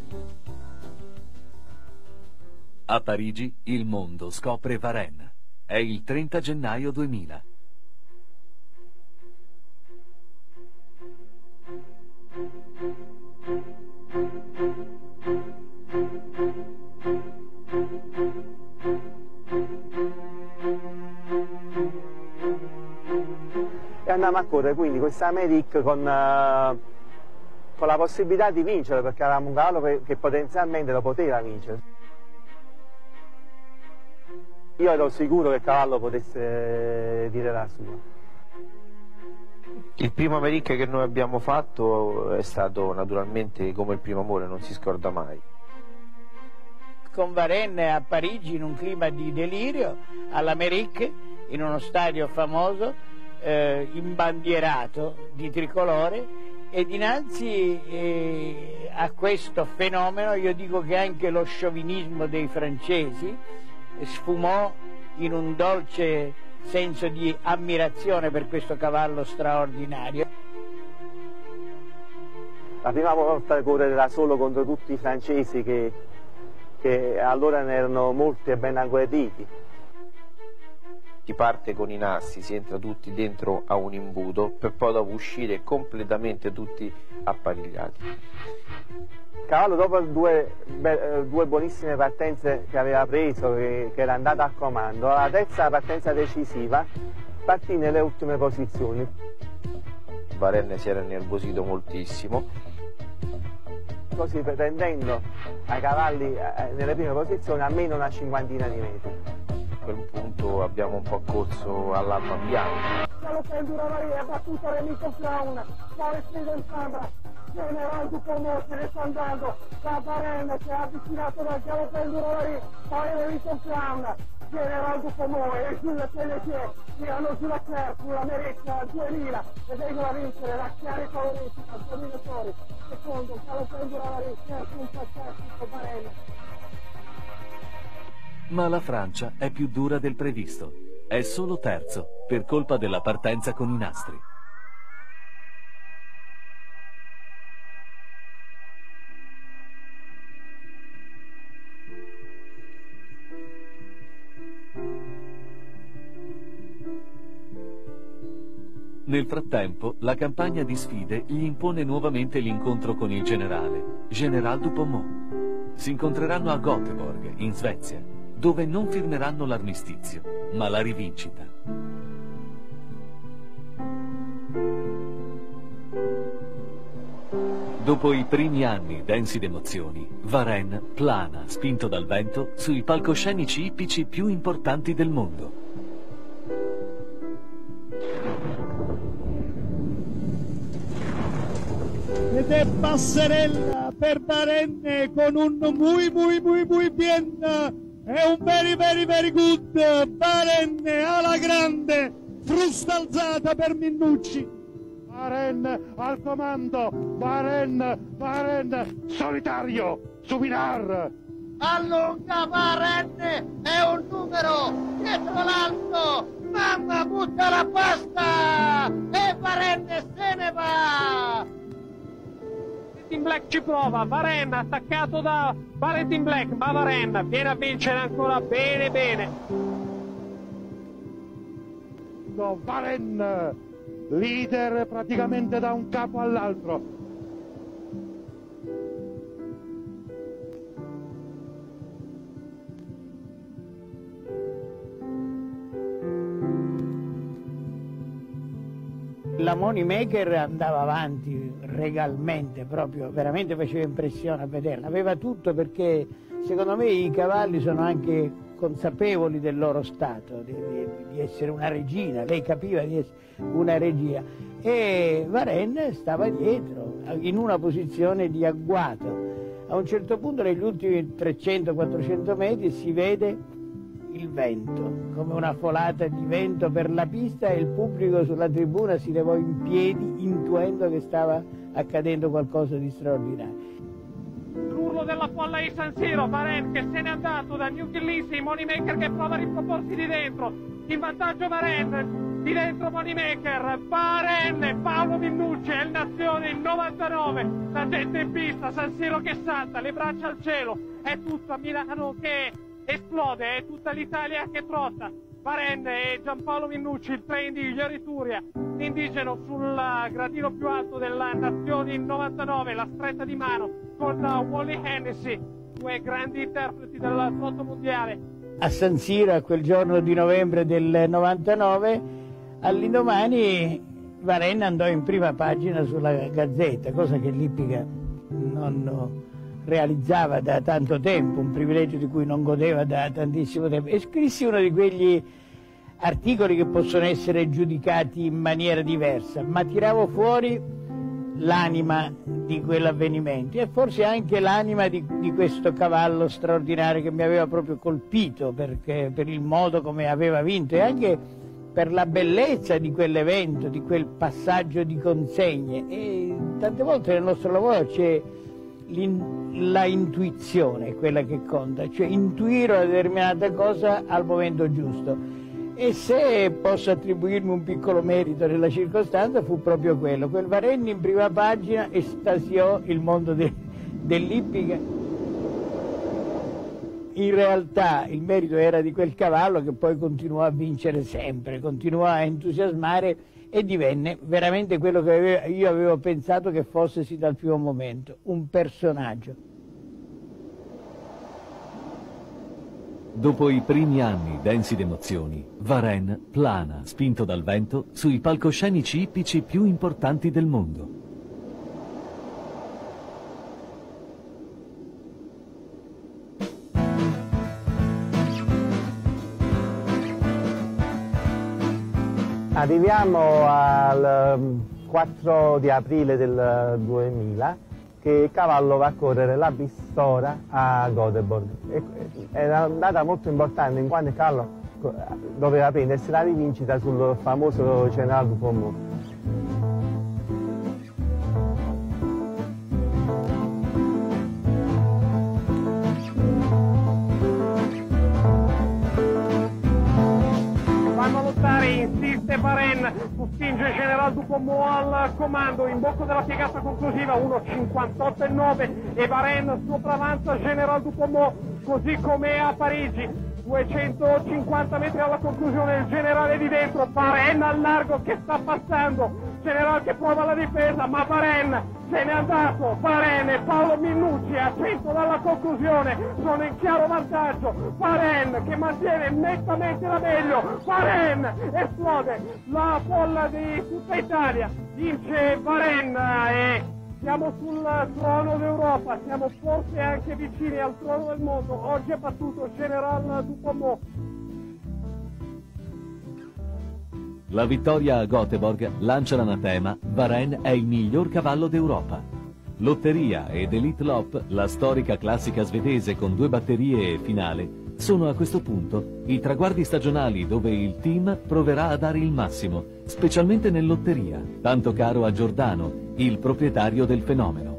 S1: A Parigi il mondo scopre Varen. È il 30 gennaio 2000.
S3: E andiamo a correre quindi questa Amérique con la possibilità di vincere, perché avevamo un cavallo che potenzialmente lo poteva vincere. Io ero sicuro che il cavallo potesse dire la sua.
S5: Il primo America che noi abbiamo fatto è stato naturalmente come il primo amore, non si scorda mai.
S14: Con Varenne a Parigi in un clima di delirio, all'Amérique, in uno stadio famoso, imbandierato di tricolore, e dinanzi a questo fenomeno io dico che anche lo sciovinismo dei francesi sfumò in un dolce senso di ammirazione per questo cavallo straordinario.
S3: La prima volta correre da solo contro tutti i francesi che allora ne erano molti e ben agguerriti.
S5: Si parte con i nastri, si entra tutti dentro a un imbuto per poi dopo uscire completamente tutti apparigliati.
S3: Il cavallo, dopo due buonissime partenze che aveva preso, che era andato a comando, alla terza partenza decisiva partì nelle ultime posizioni.
S5: Varenne si era innervosito moltissimo.
S3: Così pretendendo ai cavalli nelle prime posizioni almeno una cinquantina di metri.
S5: A quel punto abbiamo un po' corso all'alma bianca.
S12: Galopendura Maria, battuta Remico Fraun, Sale Steven Sandra, General Duponot se ne sta andando, da Varenne si è avvicinato dal Galopendura Maria, Sale Remico Fraun, General Duponot e Jules Pelletier tirano sulla Claire, sull'America al 2000 e vengono a vincere la Chiara Coloristica, dominatori, secondo Galopendura Maria, terzo un fantastico Varenne.
S1: Ma la Francia è più dura del previsto. È solo terzo, per colpa della partenza con i nastri. Nel frattempo, la campagna di sfide gli impone nuovamente l'incontro con il generale, General Dupont. Si incontreranno a Göteborg, in Svezia, dove non firmeranno l'armistizio, ma la rivincita. Dopo i primi anni densi d'emozioni, Varenne plana, spinto dal vento, sui palcoscenici ippici più importanti del mondo.
S4: Ed è passerella per Varenne con un muy bien. È un very good. Varenne alla grande, frusta alzata per Minnucci.
S9: Varenne al comando, Varenne, solitario, su Vinar.
S12: Allunga Varenne, è un numero, dietro l'alto, mamma butta la pasta e Varenne se ne va.
S10: Valentin Black ci prova, Varenne attaccato da Valentin Black, ma Varenne viene a vincere ancora bene.
S9: Varenne, leader praticamente da un capo all'altro.
S14: La Moneymaker andava avanti regalmente, proprio, veramente faceva impressione a vederla. Aveva tutto, perché secondo me i cavalli sono anche consapevoli del loro stato, di essere una regina. Lei capiva di essere una regia e Varenne stava dietro in una posizione di agguato. A un certo punto, negli ultimi 300-400 metri, si vede il vento, come una folata di vento per la pista, e il pubblico sulla tribuna si levò in piedi intuendo che stava accadendo qualcosa di straordinario.
S10: L'urlo della folla di San Siro, Varenne che se n'è andato da New Gillespie, Moneymaker che prova a riproporsi di dentro, in vantaggio Varenne, di dentro Moneymaker, Varenne, Paolo Minnucci, è il Nazione in 99, la gente in pista, San Siro che salta, le braccia al cielo, è tutto a Milano che esplode, è tutta l'Italia che trotta. Varenne e Giampaolo Minnucci, il train di Iori Turia, l'indigeno sul gradino più alto della Nazione in 99, la stretta di mano con Wally Hennessy, due grandi interpreti del trotto mondiale.
S14: A San Siro, a quel giorno di novembre del 99, all'indomani Varenne andò in prima pagina sulla Gazzetta, cosa che l'Ippica non realizzava da tanto tempo, un privilegio di cui non godeva da tantissimo tempo, e scrissi uno di quegli articoli che possono essere giudicati in maniera diversa, ma tiravo fuori l'anima di quell'avvenimento e forse anche l'anima di questo cavallo straordinario che mi aveva proprio colpito, perché per il modo come aveva vinto e anche per la bellezza di quell'evento, di quel passaggio di consegne. E tante volte nel nostro lavoro c'è la intuizione, quella che conta, cioè intuire una determinata cosa al momento giusto. E se posso attribuirmi un piccolo merito nella circostanza, fu proprio quello. Quel Varenne in prima pagina estasiò il mondo dell'ippica. In realtà il merito era di quel cavallo, che poi continuò a vincere sempre, continuò a entusiasmare e divenne veramente quello che io avevo pensato che fosse sin dal primo momento, un personaggio.
S1: Dopo i primi anni densi d'emozioni, Varenne plana, spinto dal vento, sui palcoscenici ippici più importanti del mondo.
S3: Arriviamo al 4 di aprile del 2000, che il cavallo va a correre la Bistora a Göteborg. Era una data molto importante in quanto il cavallo doveva prendersi la rivincita sul famoso General Dupont.
S10: Vanno a lottare, insiste Varenne, spinge General Dupont al comando, in bocca della piegata conclusiva 1,58,9 e Varenne sopravanza General Dupont, così come a Parigi. 250 metri alla conclusione, il generale di dentro, Varenne al largo che sta passando, generale che prova la difesa, ma Varenne se n'è andato. Varenne e Paolo Minucci a 100 dalla conclusione sono in chiaro vantaggio. Varenne che mantiene nettamente la meglio, Varenne esplode la folla di tutta Italia, vince Varenne e siamo sul trono d'Europa, siamo forse anche vicini al trono del mondo. Oggi è battuto General Dupont.
S1: La vittoria a Göteborg lancia l'anatema Varenne è il miglior cavallo d'Europa. Lotteria ed Elite Lopp, la storica classica svedese con 2 batterie e finale, sono a questo punto i traguardi stagionali dove il team proverà a dare il massimo, specialmente nel Lotteria, tanto caro a Giordano, il proprietario del fenomeno.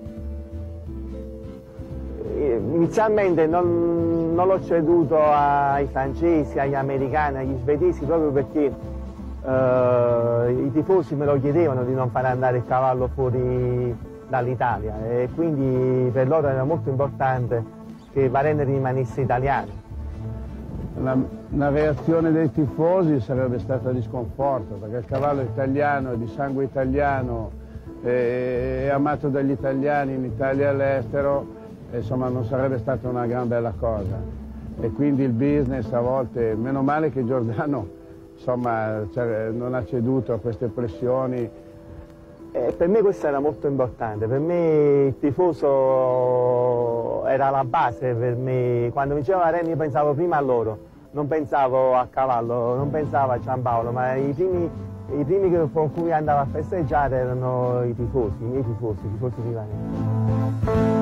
S3: Inizialmente non l'ho ceduto ai francesi, agli americani, agli svedesi, proprio perché i tifosi me lo chiedevano di non far andare il cavallo fuori dall'Italia e quindi per loro era molto importante che Varenne rimanesse italiano.
S15: Una reazione dei tifosi sarebbe stata di sconforto, perché il cavallo italiano è di sangue italiano, è amato dagli italiani in Italia e all'estero, insomma non sarebbe stata una gran bella cosa. E quindi il business a volte, meno male che Giordano insomma, non ha ceduto a queste pressioni.
S3: Per me questo era molto importante, per me il tifoso era la base per me. Quando vinceva Varenne io pensavo prima a loro, non pensavo a cavallo, non pensavo a Giampaolo, ma i primi con cui andavo a festeggiare erano i tifosi, i miei tifosi, i tifosi di Varenne.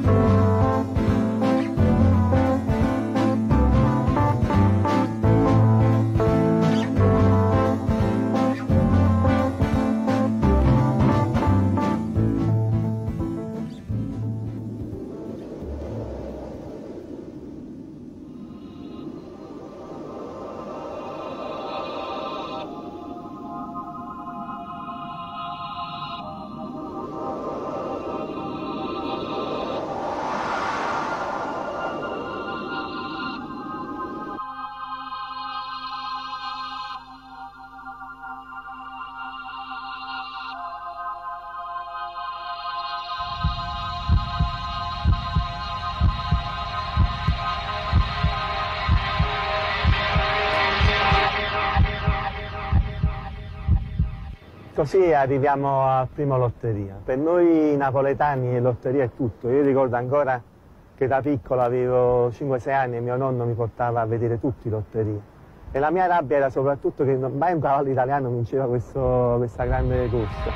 S3: Così arriviamo al primo Lotteria. Per noi napoletani Lotteria è tutto. Io ricordo ancora che da piccolo avevo 5-6 anni e mio nonno mi portava a vedere tutti i Lotteria. E la mia rabbia era soprattutto che mai un cavallo italiano vinceva questa grande corsa.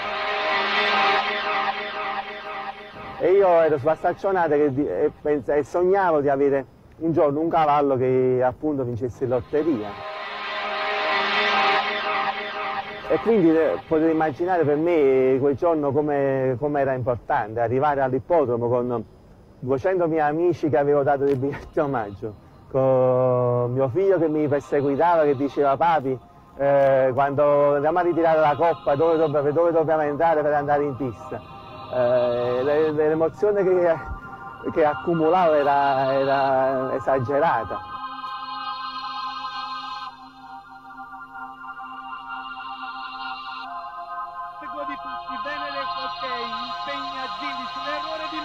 S3: E io ero sulla staccionata e sognavo di avere un giorno un cavallo che appunto vincesse in lotteria. E quindi potete immaginare per me quel giorno come era importante, arrivare all'ippodromo con 200.000 amici che avevo dato dei biglietti omaggio, con mio figlio che mi perseguitava, che diceva papi, quando andiamo a ritirare la coppa dove dobbiamo entrare per andare in pista. L'emozione che accumulavo era esagerata.
S4: Di tutti, Benedetto ok, impegna Gilli sull'errore di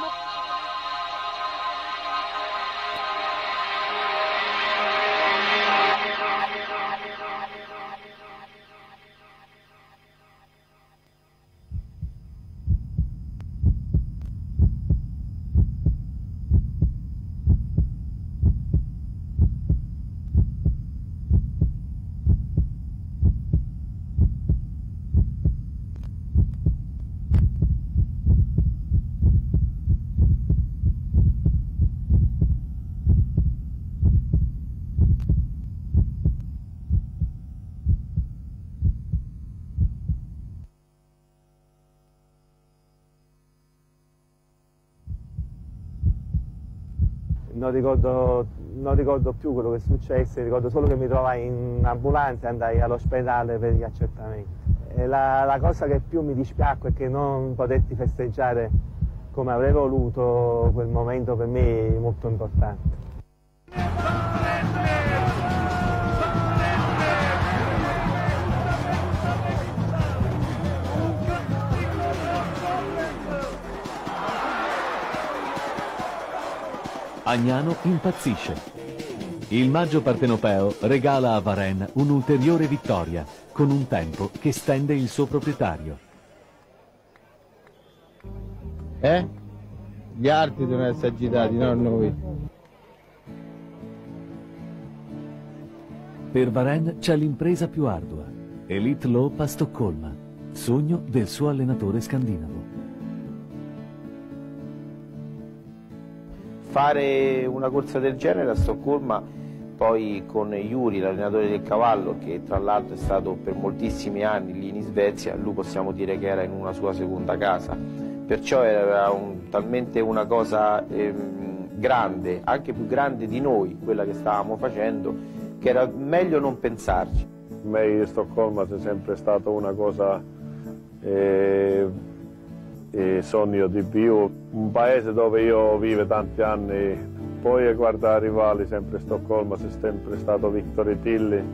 S3: Non ricordo più quello che è successo, ricordo solo che mi trovai in ambulanza e andai all'ospedale per gli accertamenti. E la cosa che più mi dispiacque è che non potetti festeggiare come avrei voluto quel momento per me molto importante.
S1: Agnano impazzisce. Il maggio partenopeo regala a Varenne un'ulteriore vittoria, con un tempo che stende il suo proprietario.
S16: Gli altri devono essere agitati, non noi.
S1: Per Varenne c'è l'impresa più ardua. Elite Lope a Stoccolma, sogno del suo allenatore scandinavo.
S5: Fare una corsa del genere a Stoccolma, poi con Juri, l'allenatore del cavallo, che tra l'altro è stato per moltissimi anni lì in Svezia, lui possiamo dire che era in una sua seconda casa, perciò era talmente una cosa grande, anche più grande di noi, quella che stavamo facendo, che era meglio non pensarci.
S7: Per me Stoccolma è sempre stata una cosa sogno di più, un paese dove io vivo tanti anni, poi guardare i rivali sempre Stoccolma, c'è sempre stato Victory Tilly.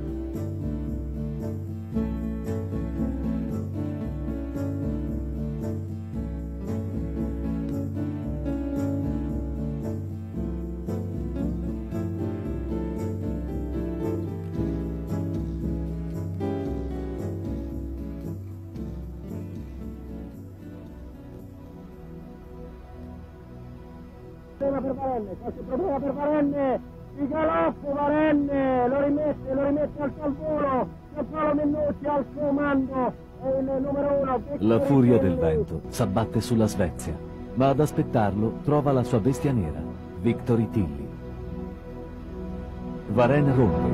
S4: Qualche problema per Varenne, di galoppo Varenne, lo rimette al volo, Giampaolo Mennucci al comando, è il numero 1.
S1: La furia del vento s'abbatte sulla Svezia, ma ad aspettarlo trova la sua bestia nera, Victory Tilly. Varenne rompe.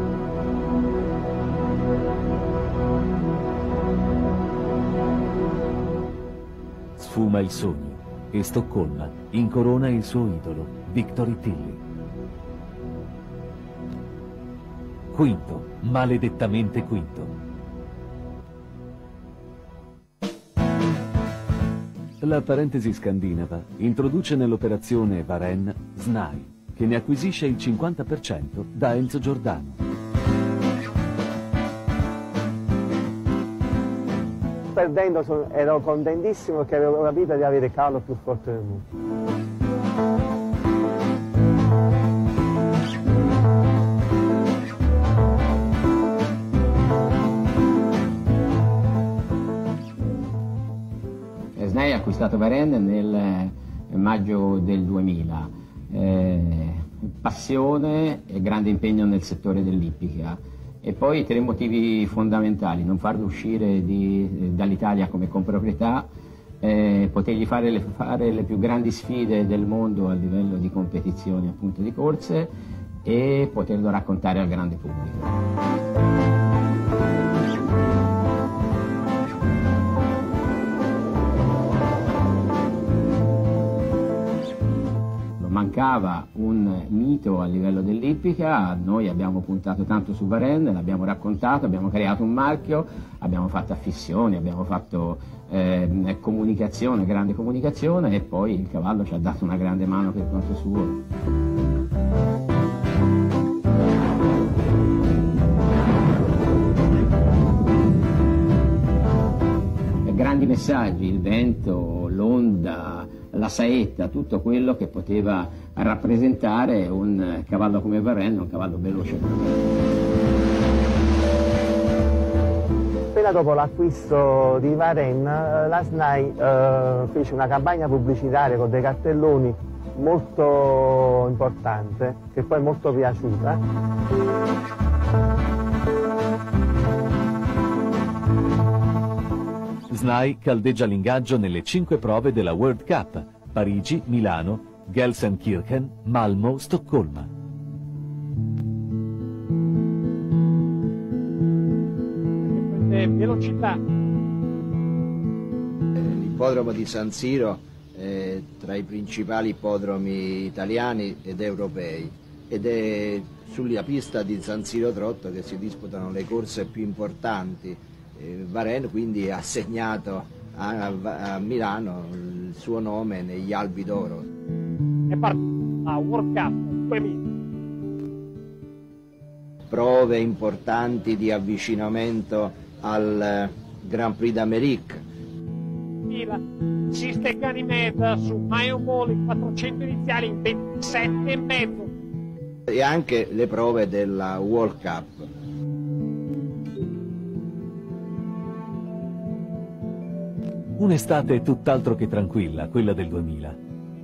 S1: Sfuma il sogno e Stoccolma incorona il suo idolo, Victory Tilly. Quinto, maledettamente quinto. La parentesi scandinava introduce nell'operazione Varenne SNAI, che ne acquisisce il 50% da Enzo Giordano.
S3: Perdendo ero contentissimo perché avevo capito di avere il cavallo più forte del mondo.
S17: SNAI ha acquistato Varenne nel maggio del 2000. passione e grande impegno nel settore dell'ippica. E poi 3 motivi fondamentali: non farlo uscire dall'Italia come comproprietà, potergli fare le più grandi sfide del mondo a livello di competizioni, appunto di corse, e poterlo raccontare al grande pubblico. Mancava un mito a livello dell'ippica, noi abbiamo puntato tanto su Varenne, l'abbiamo raccontato, abbiamo creato un marchio, abbiamo fatto affissioni, abbiamo fatto comunicazione, grande comunicazione, e poi il cavallo ci ha dato una grande mano per conto suo. Grandi messaggi, il vento, l'onda, la saetta, tutto quello che poteva rappresentare un cavallo come Varenne, un cavallo veloce.
S3: Appena dopo l'acquisto di Varenne, la SNAI fece una campagna pubblicitaria con dei cartelloni molto importante, che poi è molto piaciuta.
S1: SNAI caldeggia l'ingaggio nelle 5 prove della World Cup: Parigi, Milano, Gelsenkirchen, Malmö, Stoccolma.
S11: Velocità.
S18: L'ippodromo di San Siro è tra i principali ippodromi italiani ed europei, ed è sulla pista di San Siro Trotto che si disputano le corse più importanti. Varenne quindi ha assegnato a Milano il suo nome negli albi d'oro.
S11: È partita la World Cup 2000.
S18: Prove importanti di avvicinamento al Grand Prix d'Amérique.
S11: Siste Ganymede su Iron Ball 400 iniziali in 27,5.
S18: E anche le prove della World Cup.
S1: Un'estate tutt'altro che tranquilla, quella del 2000.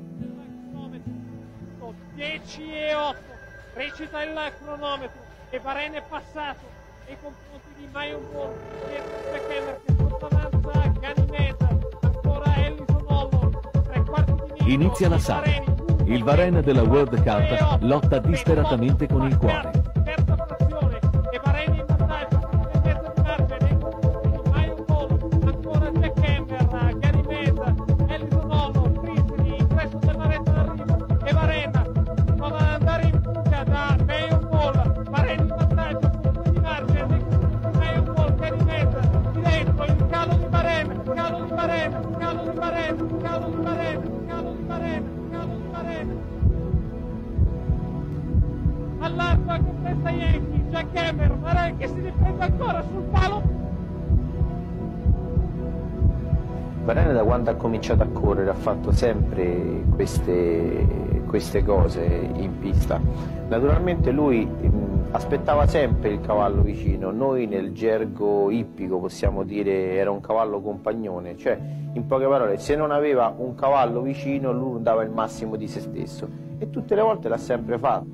S11: 10,8, recita il cronometro e Varenne è passato nei confronti di Iron Ball, che sottovalza Ganymede, ancora Ellison Hollow, 3/4 di miglia.
S1: Inizia la saga. Il Varenne della World Cup lotta disperatamente con il cuore.
S11: Terza frazione e Varenne in vantaggio, in mezzo di margine nei confronti di Iron Ball, ancora Jack Hammer, Ganymede, Ellison Hollow, Frisbee, ingresso della retta d'arrivo e Varenne prova ad andare in fuga da Iron Ball, Varenne in vantaggio, punto di margine nei confronti di Iron Ball, Ganymede, di dentro il calo di Varenne, calo di Varenne, calo di Varenne, calo di Varenne, calo di Varenne. All'arco a contesta Yankee, Jack Hammer, Varenne che si riprende ancora sul palo.
S5: Varenne da quando ha cominciato a correre ha fatto sempre queste cose in pista. Naturalmente lui aspettava sempre il cavallo vicino, noi nel gergo ippico possiamo dire era un cavallo compagnone, cioè in poche parole se non aveva un cavallo vicino lui non dava il massimo di se stesso e tutte le volte l'ha sempre fatto.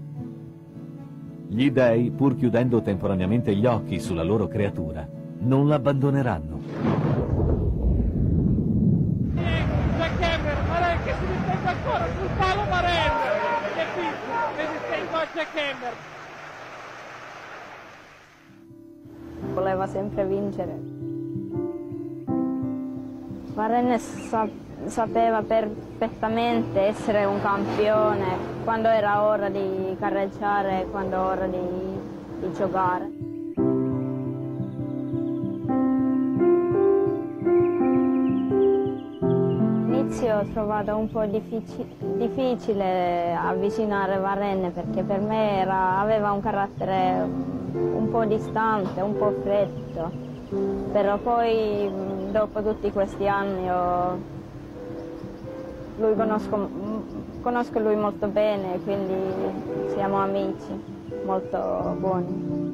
S1: Gli dei, pur chiudendo temporaneamente gli occhi sulla loro creatura, non l'abbandoneranno.
S11: Jack Hammer, Varenne che si riprende ancora sul palo, Varenne che vince resistendo a Jack Hammer.
S13: Voleva sempre vincere. Varenne sapeva perfettamente essere un campione quando era ora di carreggiare e quando era ora di giocare. All'inizio ho trovato un po' difficile avvicinare Varenne perché per me aveva un carattere un po' distante, un po' freddo, però poi dopo tutti questi anni conosco lui molto bene, quindi siamo amici molto buoni.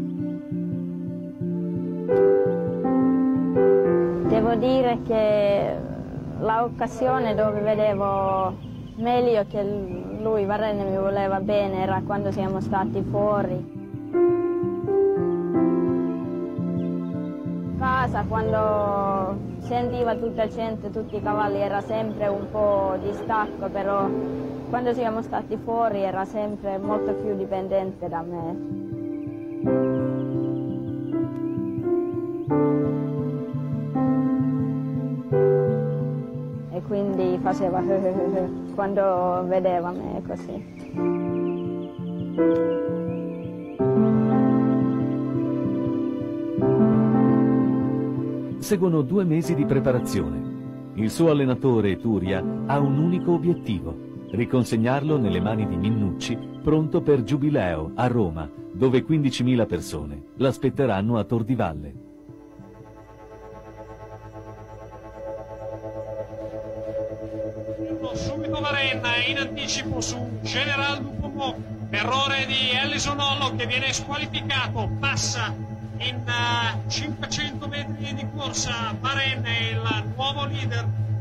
S13: Devo dire che l'occasione dove vedevo meglio che lui Varenne mi voleva bene, era quando siamo stati fuori. Casa, quando sentiva tutta la gente, tutti i cavalli, era sempre un po' di stacco, però quando siamo stati fuori era sempre molto più dipendente da me. E quindi faceva quando vedeva me così.
S1: Seguono 2 mesi di preparazione. Il suo allenatore, Turia, ha un unico obiettivo: riconsegnarlo nelle mani di Minnucci, pronto per Giubileo a Roma, dove 15.000 persone l'aspetteranno a Tor di Valle.
S10: Subito Varenna in anticipo su General Dupont, errore di Ellison Hollow che viene squalificato, passa in 500 metri di corsa. Varenna è il nuovo leader.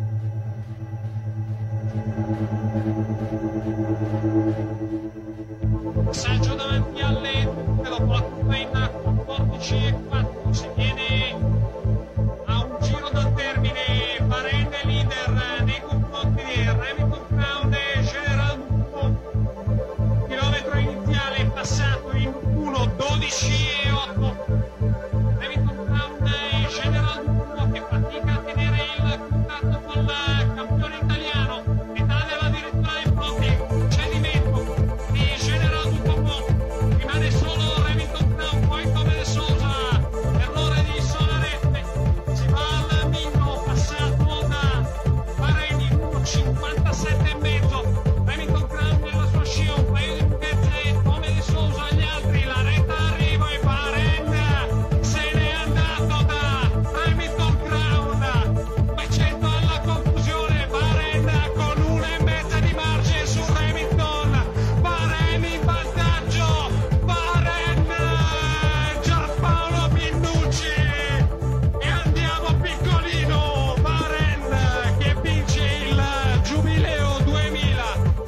S10: Passaggio davanti alle truppe dopo la curva in 14,4, si viene a un giro dal termine. Varenna è leader nei confronti di Remington Crown e General Dupont. Chilometro iniziale è passato in 1:12,8. Remington Crown e General Dupont che fatica a tenere il contatto con il campione italiano, Italia addirittura in fronte, cedimento di General Dupont, rimane solo Remington Crown, poi Tome de Sousa, errore di Solarette, si va al Mino, passato da Vareni, 1:57,5, Remington Crown nella sua scia, un paio di lunghezze, Tome de Sousa, gli altri, la retta arriva e Varenna se n'è andato da Remington Crown, 200 alla conclusione, Varenna con 1,5 di margine su Remington, Varenna in vantaggio, Varenna, Giampaolo Minnucci e andiamo piccolino, Varenna che vince il Giubileo 2000.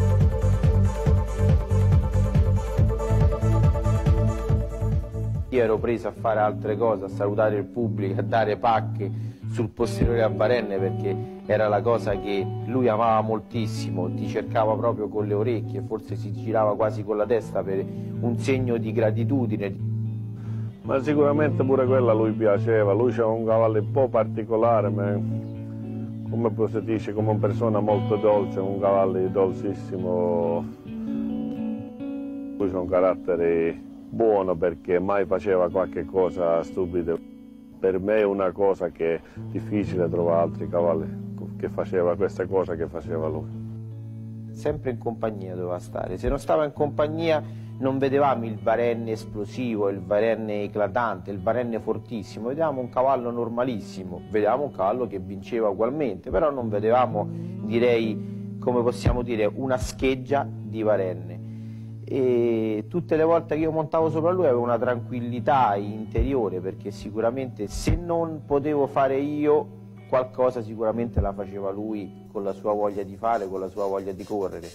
S5: Io ero preso a fare altre cose, a salutare il pubblico, a dare pacche sul posteriore a Varenne, perché era la cosa che lui amava moltissimo, ti cercava proprio con le orecchie, forse si girava quasi con la testa per un segno di gratitudine.
S7: Ma sicuramente pure quella a lui piaceva, lui c'era un cavallo un po' particolare, ma come si dice, come una persona molto dolce, un cavallo dolcissimo. Lui c'ha un carattere buono perché mai faceva qualche cosa stupida. Per me è una cosa che è difficile trovare altri cavalli che faceva questa cosa che faceva lui.
S5: Sempre in compagnia doveva stare, se non stava in compagnia non vedevamo il Varenne esplosivo, il Varenne eclatante, il Varenne fortissimo, vedevamo un cavallo normalissimo, vedevamo un cavallo che vinceva ugualmente, però non vedevamo, direi, come possiamo dire, una scheggia di Varenne. E tutte le volte che io montavo sopra lui avevo una tranquillità interiore, perché sicuramente se non potevo fare io qualcosa sicuramente la faceva lui, con la sua voglia di fare, con la sua voglia di correre.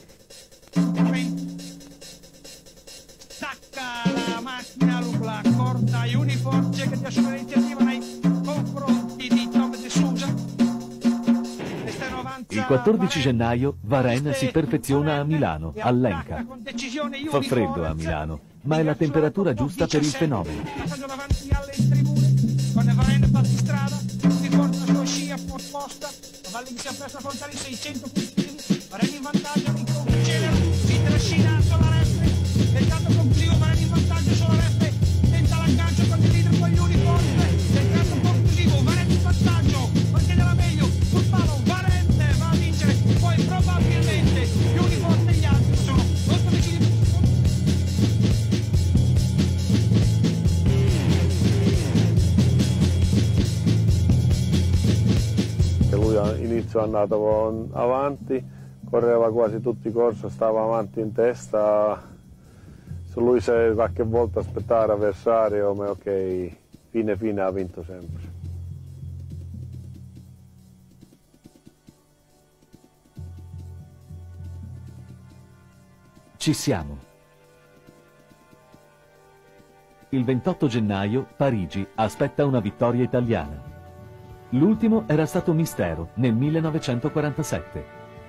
S10: Stacca la macchina lungo la corda Uniforge che ti assume l'iniziativa nei confronti di Tome de Sousa.
S1: Il 14 gennaio Varenna si perfeziona a Milano, all'Enca. Fa freddo a Milano, ma è la temperatura giusta per il fenomeno.
S10: Passaggio davanti alle tribune, con Varenna battistrada, si porta la sua scia posta, cavalli che si appresta a affrontare i 600 punti, Varenna in vantaggio, Genero, si trascina Solarette, tentato conclusivo, Varenna in vantaggio, Solarette, tenta l'aggancio con il leader, poi l'Uniforme, tentato conclusivo, Varenna in vantaggio, mantiene la meglio, sul palo, Varenna va a vincere, poi probabilmente l'Uniforme e gli altri sono molto vicini.
S7: Lui all'inizio è andato avanti, correva quasi tutti i corsi, stava avanti in testa. Se lui se qualche volta aspettare avversario, ma ok, fine ha vinto sempre.
S1: Ci siamo. Il 28 gennaio Parigi aspetta una vittoria italiana. L'ultimo era stato Mistero nel 1947.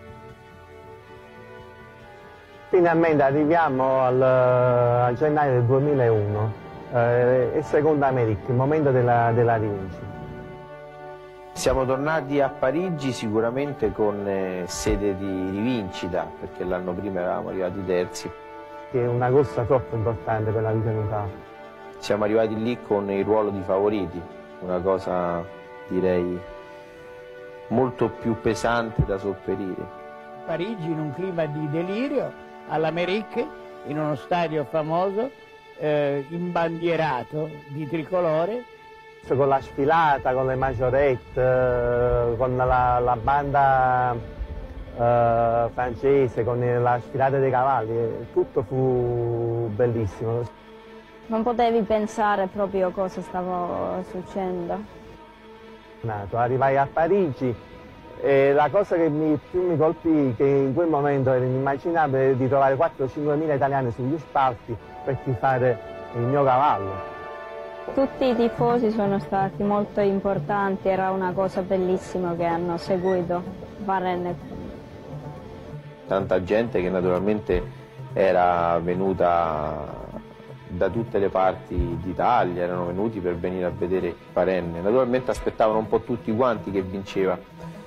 S3: Finalmente arriviamo a gennaio del 2001, e seconda America, il momento della rivincita.
S5: Siamo tornati a Parigi sicuramente con sede di rivincita, perché l'anno prima eravamo arrivati terzi.
S3: Che è una corsa troppo importante per la ritenuta.
S5: Siamo arrivati lì con il ruolo di favoriti, una cosa direi molto più pesante da sopperire.
S14: Parigi in un clima di delirio, all'Amérique, in uno stadio famoso, imbandierato di tricolore.
S3: Con la sfilata, con le maggiorette, con la banda francese, con la sfilata dei cavalli, tutto fu bellissimo.
S13: Non potevi pensare proprio cosa stava succedendo.
S3: Arrivai a Parigi e la cosa che più mi colpì che in quel momento era inimmaginabile di trovare 4-5 mila italiani sugli spalti per tifare il mio cavallo.
S13: Tutti i tifosi sono stati molto importanti, era una cosa bellissima che hanno seguito Varenne.
S5: Tanta gente che naturalmente era venuta da tutte le parti d'Italia, erano venuti per venire a vedere Varenne. Naturalmente aspettavano un po' tutti quanti che vinceva.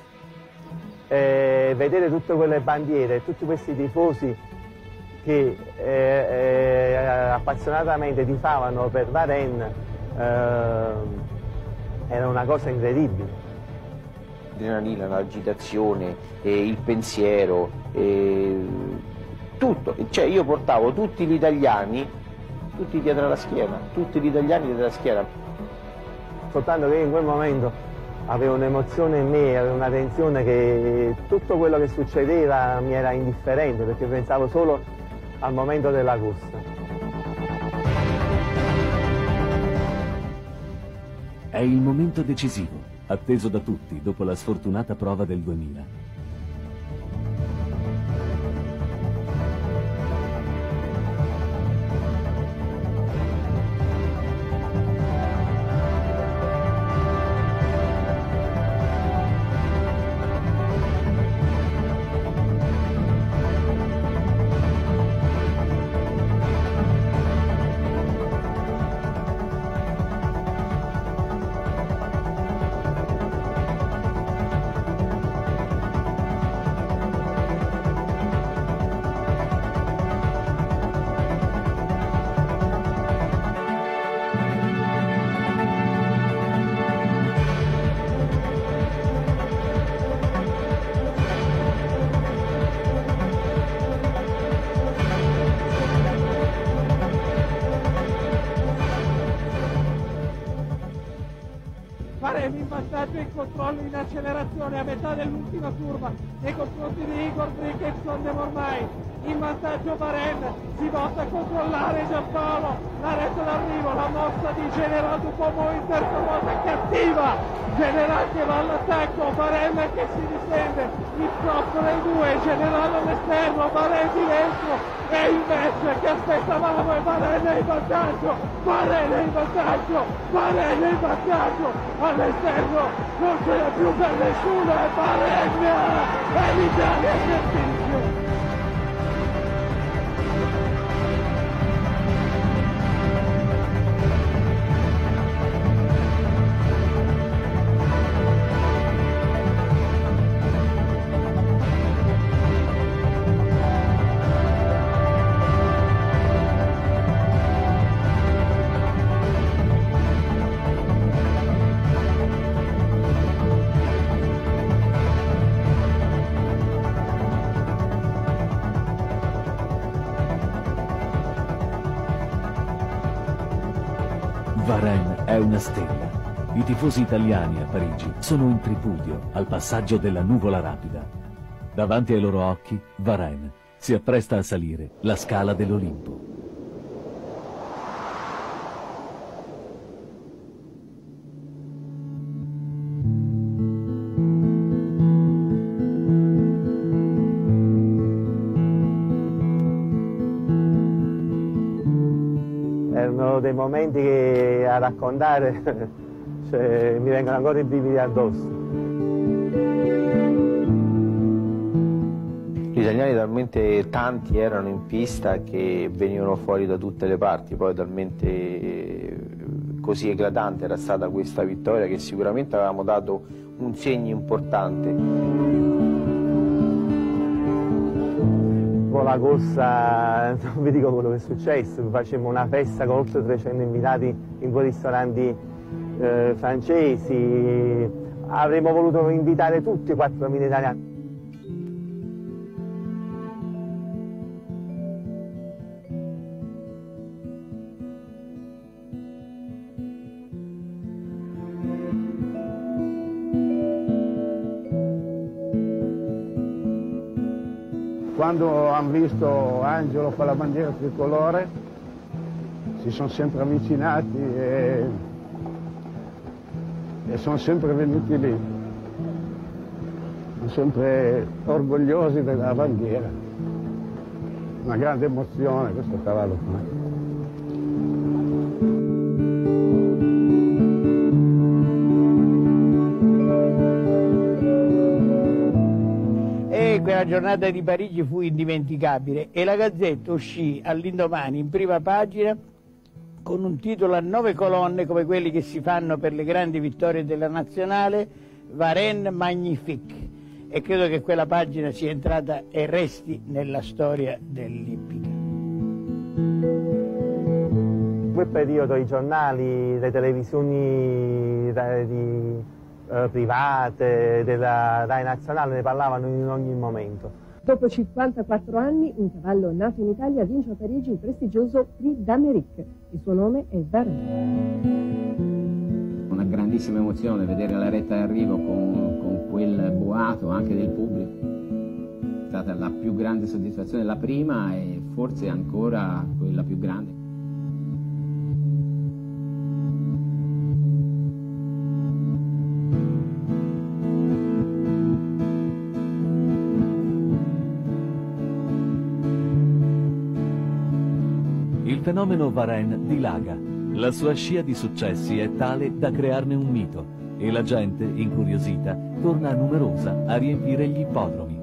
S3: Vedere tutte quelle bandiere, tutti questi tifosi che appassionatamente tifavano per Varenne, era una cosa incredibile.
S5: L'adrenalina, l'agitazione, il pensiero, tutto. Cioè io portavo tutti gli italiani, tutti dietro la schiena, tutti gli italiani dietro la schiena.
S3: Soltanto che in quel momento avevo un'emozione in me, avevo una tensione che tutto quello che succedeva mi era indifferente perché pensavo solo al momento della corsa.
S1: È il momento decisivo, atteso da tutti dopo la sfortunata prova del 2000.
S4: Varenne in vantaggio in controllo in accelerazione a metà dell'ultima curva nei confronti di Igor Dickinson de Mormai. In vantaggio Varenne, si volta a controllare Giampaolo, la retta d'arrivo, la mossa di General Dupont in terza volta cattiva, General che va all'attacco, Varenne che si distende, il troppo dei due, General all'esterno, Varenne di dentro, e il match che aspettavamo è Varenne in vantaggio, Varenne in vantaggio, Varenne in vantaggio, all'esterno non ce n'è più per nessuno, è Varenne, e l'Italia è servizio.
S1: Varenne è una stella. I tifosi italiani a Parigi sono in tripudio al passaggio della nuvola rapida. Davanti ai loro occhi, Varenne si appresta a salire la scala dell'Olimpo.
S3: sono dei momenti che a raccontare cioè, mi vengono ancora i brividi addosso.
S5: Gli italiani talmente tanti erano in pista che venivano fuori da tutte le parti, poi talmente così eclatante era stata questa vittoria che sicuramente avevamo dato un segno importante.
S3: Con la corsa non vi dico quello che è successo, facemmo una festa con oltre 300 invitati in 2 ristoranti francesi, avremmo voluto invitare tutti i 4.000 italiani.
S15: Quando hanno visto Angelo con la bandiera tricolore si sono sempre avvicinati e sono sempre venuti lì, sono sempre orgogliosi della bandiera. Una grande emozione questo cavallo qua.
S14: Quella giornata di Parigi fu indimenticabile e la Gazzetta uscì all'indomani in prima pagina con un titolo a 9 colonne come quelli che si fanno per le grandi vittorie della nazionale, Varennes Magnifique, e credo che quella pagina sia entrata e resti nella storia dell'ippica.
S3: In quel periodo i giornali, le televisioni private, della Rai Nazionale ne parlavano in ogni momento.
S19: Dopo 54 anni, un cavallo nato in Italia vince a Parigi il prestigioso Prix d'Amérique. Il suo nome è Varennes.
S17: Una grandissima emozione vedere la retta d'arrivo con quel boato anche del pubblico. È stata la più grande soddisfazione, la prima e forse ancora quella più grande.
S1: Il fenomeno Varennes dilaga. La sua scia di successi è tale da crearne un mito e la gente, incuriosita, torna numerosa a riempire gli ippodromi.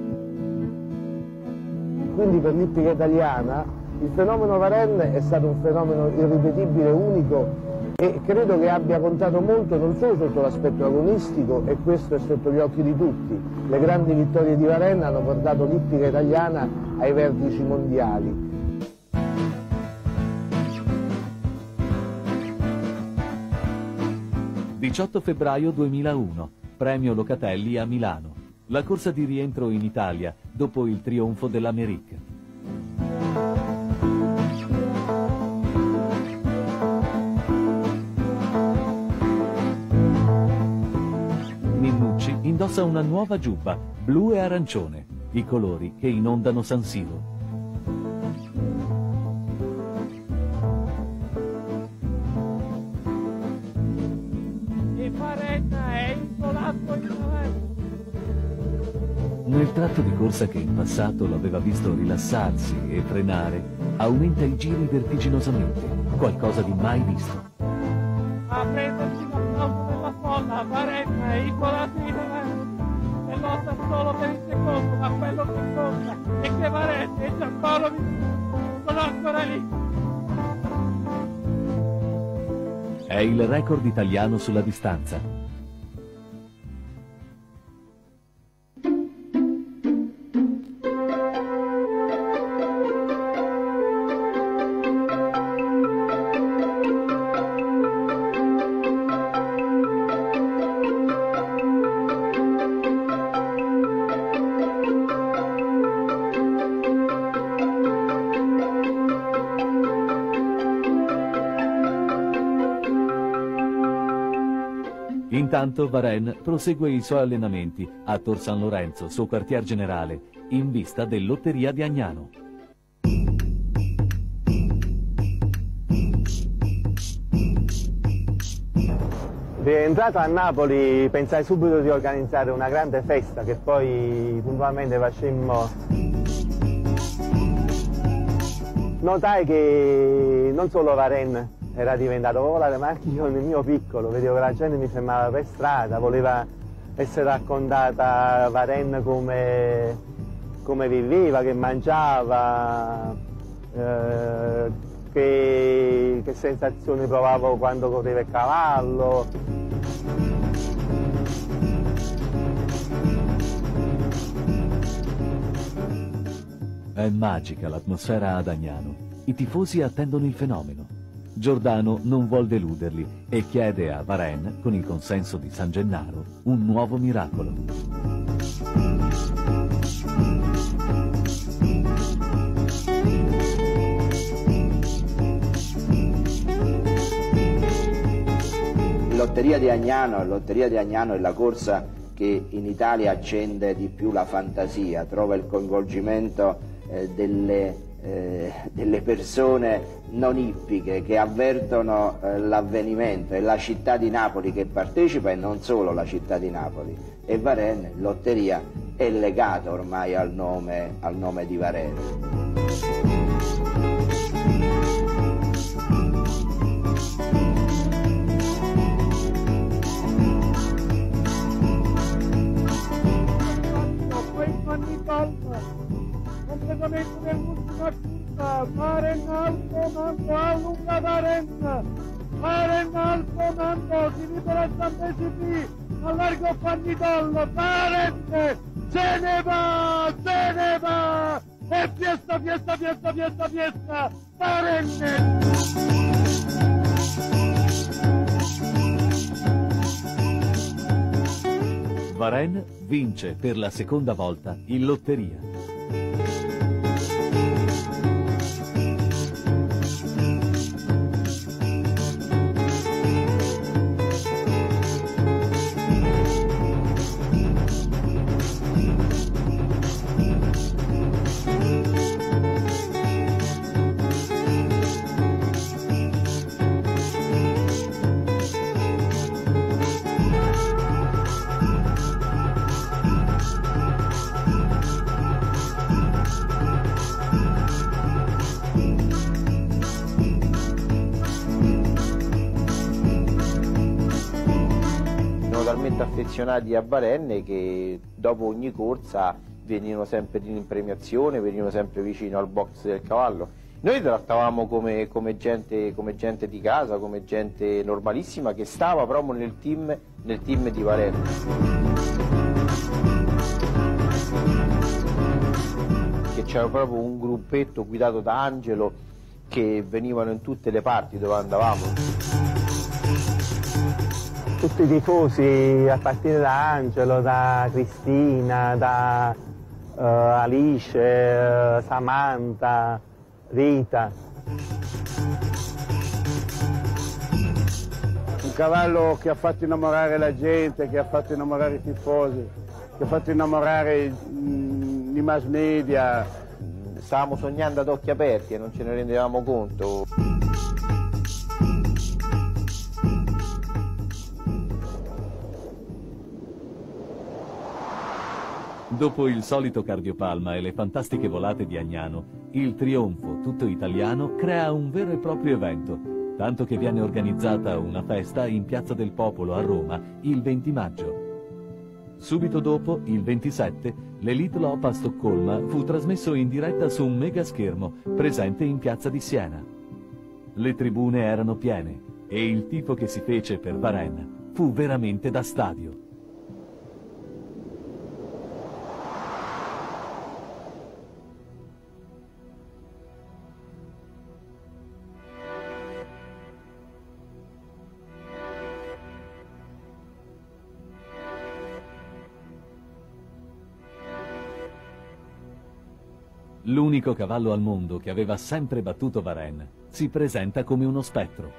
S3: Quindi per l'ippica italiana il fenomeno Varennes è stato un fenomeno irripetibile, unico e credo che abbia contato molto non solo sotto l'aspetto agonistico, e questo è sotto gli occhi di tutti. Le grandi vittorie di Varennes hanno portato l'ippica italiana ai vertici mondiali.
S1: 18 febbraio 2001, premio Locatelli a Milano. La corsa di rientro in Italia dopo il trionfo dell'Amérique. Ninnucci indossa una nuova giubba, blu e arancione, i colori che inondano San Siro. Nel tratto di corsa che in passato lo aveva visto rilassarsi e frenare, aumenta i giri vertiginosamente, qualcosa di mai visto.
S11: Ha preso l'applauso della folla, Varennes è icolato in avanti e lotta solo per il secondo, ma quello che conta è che Varennes e Giampaolo sono ancora lì.
S1: È il record italiano sulla distanza. Intanto Varennes prosegue i suoi allenamenti a Tor San Lorenzo, suo quartier generale, in vista dell'Otteria di Agnano.
S3: Rientrato a Napoli pensai subito di organizzare una grande festa che poi puntualmente facemmo. Notai che non solo Varenne era diventato popolare, ma anche io nel mio piccolo, vedevo che la gente mi fermava per strada, voleva essere raccontata Varenne come viveva, che mangiava, che sensazioni provavo quando correva il cavallo.
S1: È magica l'atmosfera ad Agnano. I tifosi attendono il fenomeno. Giordano non vuol deluderli e chiede a Varenne, con il consenso di San Gennaro, un nuovo miracolo.
S18: Lotteria di Agnano è la corsa che in Italia accende di più la fantasia, trova il coinvolgimento delle persone non ippiche che avvertono l'avvenimento. È la città di Napoli che partecipa e non solo la città di Napoli. E Varenne, Lotteria, è legata ormai al nome di Varenne.
S4: Completamento dell'ultima curva, Varenne al comando, allunga Varenne al comando, si libera Zambesi B, allarga Pannitollo, Varenne se ne va, e fiesta, Varenne!
S1: Varenne vince per la seconda volta in Lotteria.
S5: Talmente affezionati a Varenne che dopo ogni corsa venivano sempre in premiazione, venivano sempre vicino al box del cavallo. Noi trattavamo come gente di casa, come gente normalissima che stava proprio nel team di Varenne. Che c'era proprio un gruppetto guidato da Angelo che venivano in tutte le parti dove andavamo.
S3: Tutti i tifosi, a partire da Angelo, da Cristina, da Alice, Samantha, Rita.
S15: Un cavallo che ha fatto innamorare la gente, che ha fatto innamorare i tifosi, che ha fatto innamorare i mass media.
S5: Stavamo sognando ad occhi aperti e non ce ne rendevamo conto.
S1: Dopo il solito cardiopalma e le fantastiche volate di Agnano, il trionfo tutto italiano crea un vero e proprio evento, tanto che viene organizzata una festa in Piazza del Popolo a Roma il 20 maggio. Subito dopo, il 27, l'Elite Lopp a Stoccolma fu trasmesso in diretta su un mega schermo presente in Piazza di Siena. Le tribune erano piene e il tifo che si fece per Varenne fu veramente da stadio. L'unico cavallo al mondo che aveva sempre battuto Varenne si presenta come uno spettro.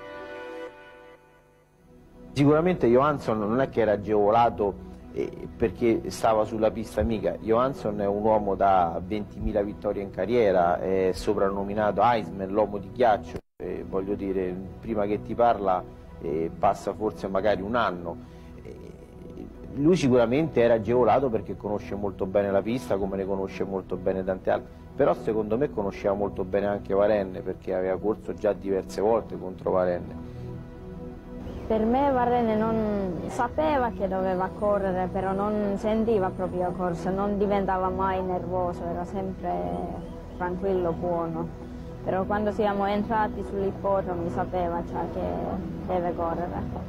S5: Sicuramente Johansson non è che era agevolato perché stava sulla pista amica. Johansson è un uomo da 20.000 vittorie in carriera, è soprannominato Iceman, l'uomo di ghiaccio. Voglio dire, prima che ti parla passa forse magari un anno. Lui sicuramente era agevolato perché conosce molto bene la pista, come ne conosce molto bene tante altre, però secondo me conosceva molto bene anche Varenne, perché aveva corso già diverse volte contro Varenne.
S13: Per me Varenne non sapeva che doveva correre, però non sentiva proprio corsa, non diventava mai nervoso, era sempre tranquillo, buono. Però quando siamo entrati sull'ippodromo sapeva già che deve correre.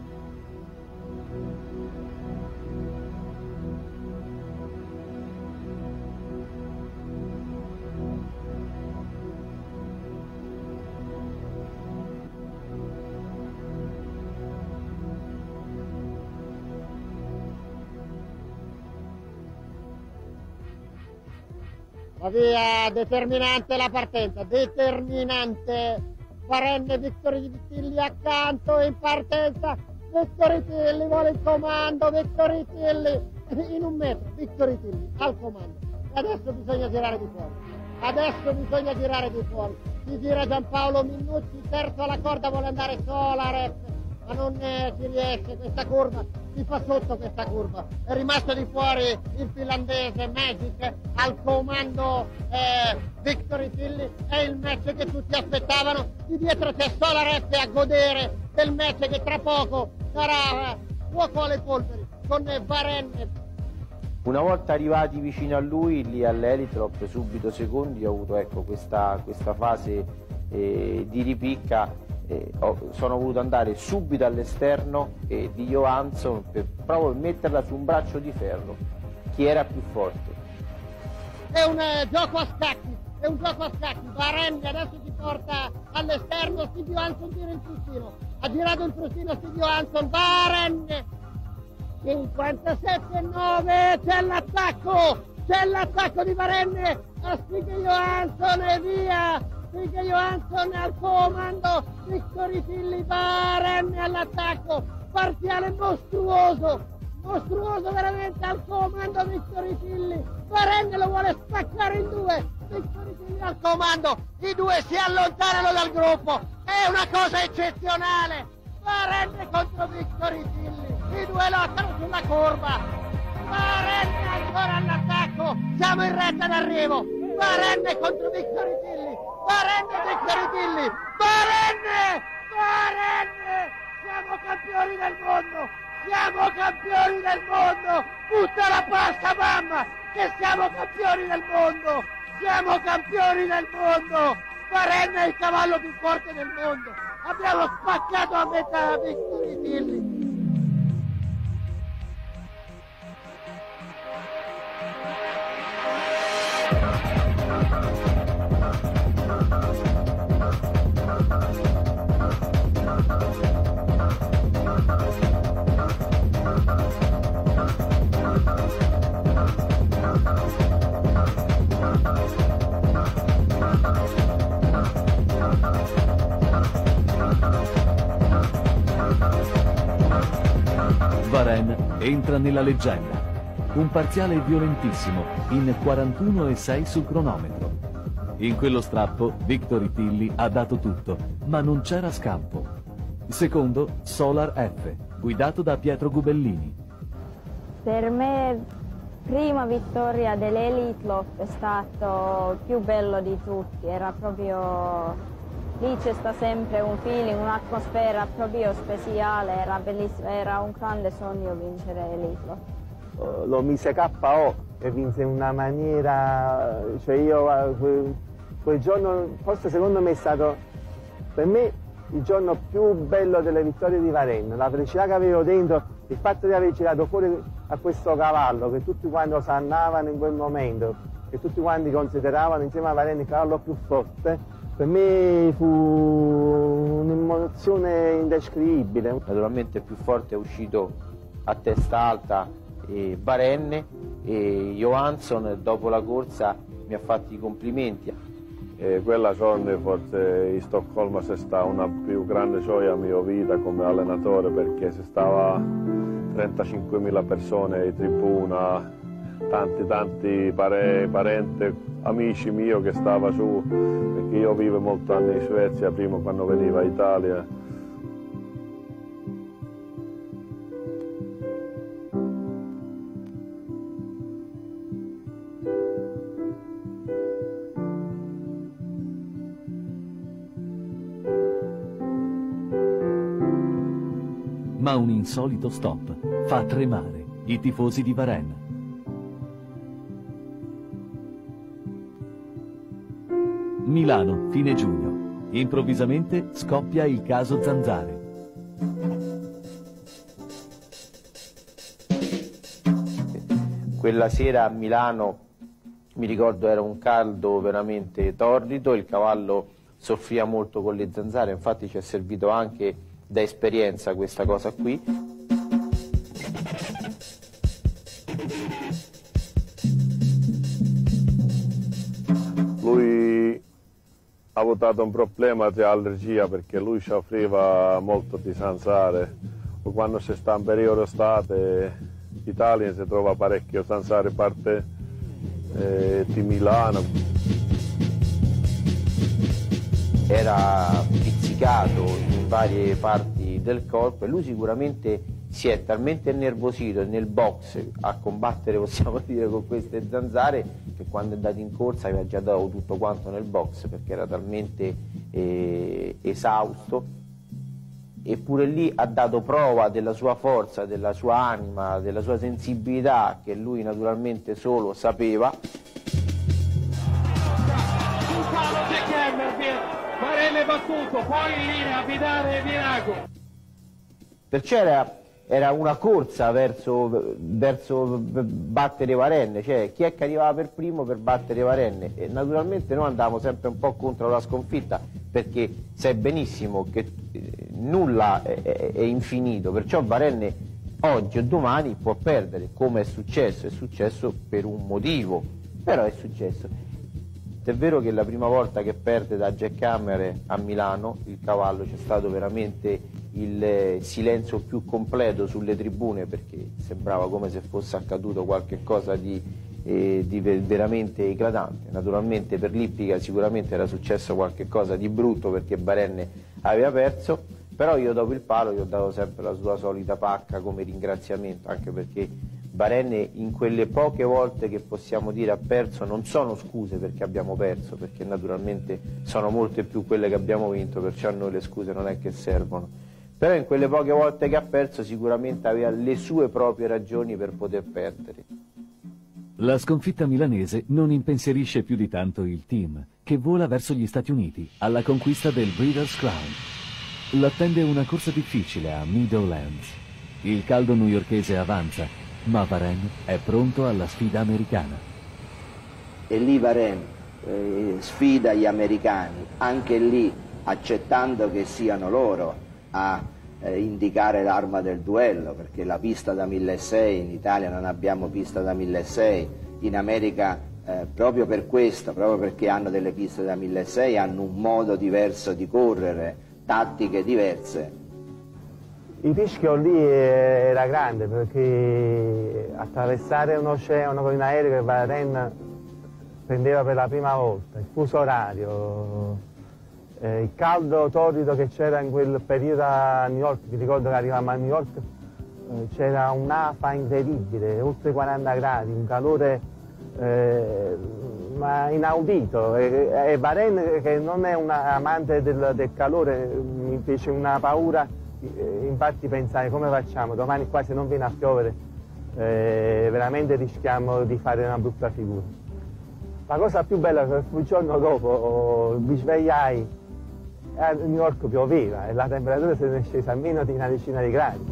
S12: Va via, determinante la partenza, determinante. Varenne, Victory Tilli accanto in partenza. Victory Tilli vuole il comando, Victory Tilli in 1 metro, Victory Tilli al comando. E adesso bisogna tirare di fuori. Adesso bisogna tirare di fuori. Si tira Giampaolo Minucci, terzo alla corda, vuole andare Solar, ma non ci riesce questa curva. Si fa sotto questa curva, è rimasto di fuori il finlandese Magic al comando Victory Tilli, è il match che tutti aspettavano, di dietro c'è Solar F a godere del match che tra poco sarà fuoco alle polveri con Varenne.
S5: Una volta arrivati vicino a lui, lì all'Elitrop, subito secondi, ho avuto ecco, questa fase di ripicca. Sono voluto andare subito all'esterno di Johansson per proprio metterla su un braccio di ferro. Chi era più forte?
S12: È un gioco a scacchi, è un gioco a scacchi. Varenne adesso si porta all'esterno, Steve Johansson tira il frustino, ha girato il frustino Steve Johansson, Varenne 57-9, c'è l'attacco di Varenne a Steve Johansson e via. Steve Johansson al comando, Victory Tilli, Varenne all'attacco, parziale mostruoso veramente al comando Victory Tilli, Varenne lo vuole spaccare in 2, Victory Tilli al comando, i 2 si allontanano dal gruppo, è una cosa eccezionale, Varenne contro Victory Tilli, i 2 lottano sulla curva, Varenne ancora all'attacco, siamo in retta d'arrivo, Varenne contro Victory Tilli, Varenne Victory Tilli, Varenne, siamo campioni del mondo, tutta la pasta mamma, che siamo campioni del mondo, Varenne è il cavallo più forte del mondo, abbiamo spaccato a metà Victory Tilli.
S1: Varenne entra nella leggenda. Un parziale violentissimo, in 41,6 sul cronometro. In quello strappo Victory Tilli ha dato tutto, ma non c'era scampo. Secondo, Solar F, guidato da Pietro Gubellini.
S13: Per me, prima vittoria dell'Elite Loft è stato più bello di tutti, era proprio... Lì c'è sta sempre un feeling, un'atmosfera proprio speciale, era bellissimo, era un grande sogno vincere l'Elite.
S3: Lo mise KO e vinse in una maniera, cioè io quel giorno, forse secondo me è stato per me il giorno più bello delle vittorie di Varenne, la felicità che avevo dentro, il fatto di aver girato fuori a questo cavallo che tutti quanti osannavano in quel momento, che tutti quanti consideravano insieme a Varenne il cavallo più forte. Per me fu un'emozione indescrivibile.
S5: Naturalmente più forte è uscito a testa alta Varenne e Johansson dopo la corsa mi ha fatto i complimenti.
S7: Quella giorno forse in Stoccolma è stata una più grande gioia della mia vita come allenatore perché si stava 35.000 persone in tribuna, tanti parenti, amici miei che stava su, perché io vivo molti anni in Svezia, prima quando veniva in Italia.
S1: ma un insolito stop fa tremare i tifosi di Varennes. Milano, fine giugno. Improvvisamente scoppia il caso Zanzare.
S5: Quella sera a Milano, mi ricordo, era un caldo veramente torrido, il cavallo soffriva molto con le zanzare, infatti ci è servito anche da esperienza questa cosa qui.
S7: Lui ha avuto un problema di allergia perché lui soffriva molto di zanzare. Quando si sta in periodo estate in Italia si trova parecchio zanzare, parte di Milano.
S5: Era pizzicato in varie parti del corpo e lui sicuramente si è talmente innervosito nel box a combattere, possiamo dire, con queste zanzare, che quando è andato in corsa aveva già dato tutto quanto nel box perché era talmente esausto. Eppure lì ha dato prova della sua forza, della sua anima, della sua sensibilità, che lui naturalmente solo sapeva.
S10: Varennes battuto, poi in linea Vidale e Virago.
S5: Perciò era una corsa verso battere Varennes, cioè chi è che arrivava per primo per battere Varennes, e naturalmente noi andavamo sempre un po' contro la sconfitta perché sai benissimo che nulla è infinito, perciò Varennes oggi o domani può perdere, come è successo per un motivo, però è successo. È vero che la prima volta che perde da Jack Hammer a Milano, il cavallo, c'è stato veramente il silenzio più completo sulle tribune perché sembrava come se fosse accaduto qualche cosa di veramente eclatante. Naturalmente per l'ippica sicuramente era successo qualche cosa di brutto perché Varennes aveva perso, però io dopo il palo gli ho dato sempre la sua solita pacca come ringraziamento, anche perché Varennes in quelle poche volte che possiamo dire ha perso non sono scuse perché abbiamo perso, perché naturalmente sono molte più quelle che abbiamo vinto, perciò a noi le scuse non è che servono, però in quelle poche volte che ha perso sicuramente aveva le sue proprie ragioni per poter perdere.
S1: La sconfitta milanese non impensierisce più di tanto il team, che vola verso gli Stati Uniti alla conquista del Breeders' Crown. L'attende una corsa difficile a Meadowlands. Il caldo newyorkese avanza, ma Varennes è pronto alla sfida americana.
S18: E lì Varennes sfida gli americani, anche lì accettando che siano loro a indicare l'arma del duello, perché la pista da 1600, in Italia non abbiamo pista da 1600, in America proprio per questo, proprio perché hanno delle piste da 1600, hanno un modo diverso di correre, tattiche diverse.
S3: Il rischio lì era grande perché attraversare un oceano con un aereo che Varennes prendeva per la prima volta, il fuso orario, il caldo torrido che c'era in quel periodo a New York, mi ricordo che arrivavamo a New York, c'era un'afa incredibile, oltre 40 gradi, un calore ma inaudito, e Varennes, che non è un amante del calore, mi fece una paura, infatti pensai come facciamo, domani qua se non viene a piovere veramente rischiamo di fare una brutta figura. La cosa più bella è che il giorno dopo mi svegliai, a New York pioveva e la temperatura si è scesa a meno di una decina di gradi.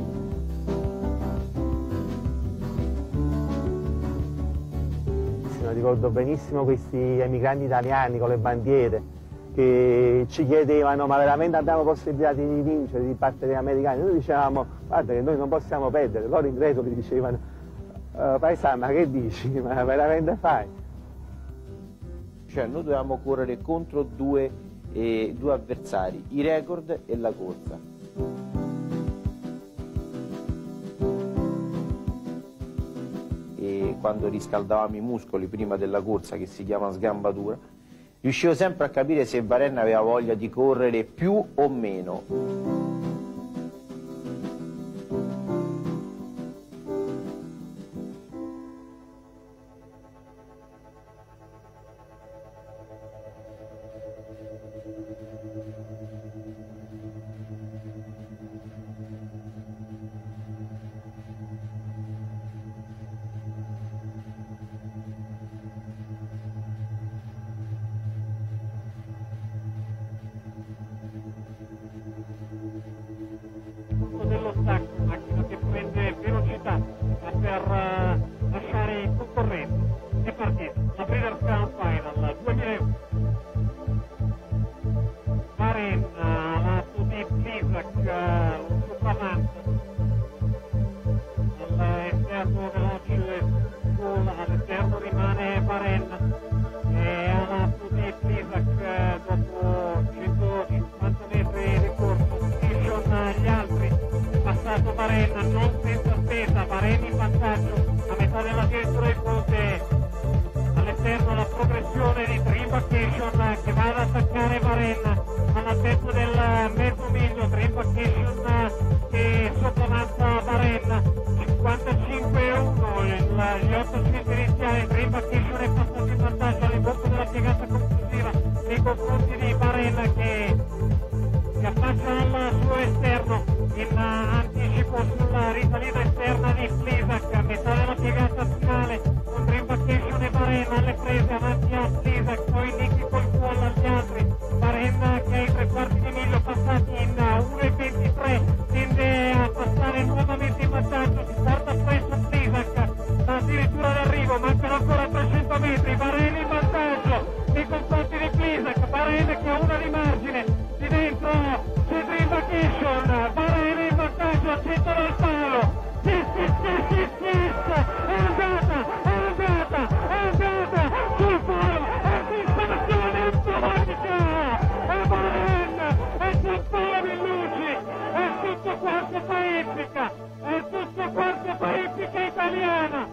S3: Ricordo benissimo questi emigranti italiani con le bandiere che ci chiedevano ma veramente abbiamo possibilità di vincere, di battere gli americani. Noi dicevamo guarda che noi non possiamo perdere, loro increduli dicevano paesano ma che dici, ma veramente fai?
S5: Cioè noi dovevamo correre contro due avversari, i record e la corsa. E quando riscaldavamo i muscoli prima della corsa, che si chiama sgambatura, riuscivo sempre a capire se Varennes aveva voglia di correre più o meno.
S10: molto veloce all'esterno rimane Varenne e all'atto di Plisak dopo 150 metri di corso. Kishon gli altri, è passato Varenne non senza spesa, Varenne in vantaggio a metà della destra del ponte. All'esterno la progressione di Dream Vacation che va ad attaccare Varenne all'altezza del mezzo miglio. Dream Vacation che sopravanza Varenne 55-1, gli 800 iniziali. Dream Vacation è passato in vantaggio all'imbocco della piegata conclusiva nei confronti di Varenne che si affaccia al suo esterno in anticipo sulla risalita esterna di Plisak a metà della piegata finale, con Dream Vacation e Varenne alle prese avanti a Plisak, poi Nicky col cuore agli altri. Varenne che ai 3/4 di miglio passati in 1,23 tende a passare nuovamente in vantaggio, si porta presso Plisak addirittura d'arrivo, mancano ancora 300 metri. Varenne in vantaggio nei confronti di Plisak, Varenne che ha una di margine, di dentro c'è Dream Vacation, Varenne in vantaggio al centro del palo. È andata sul palo, è distrazione automatica, e Varenne è sul palo di luci, è tutto quanto pacifica italiana.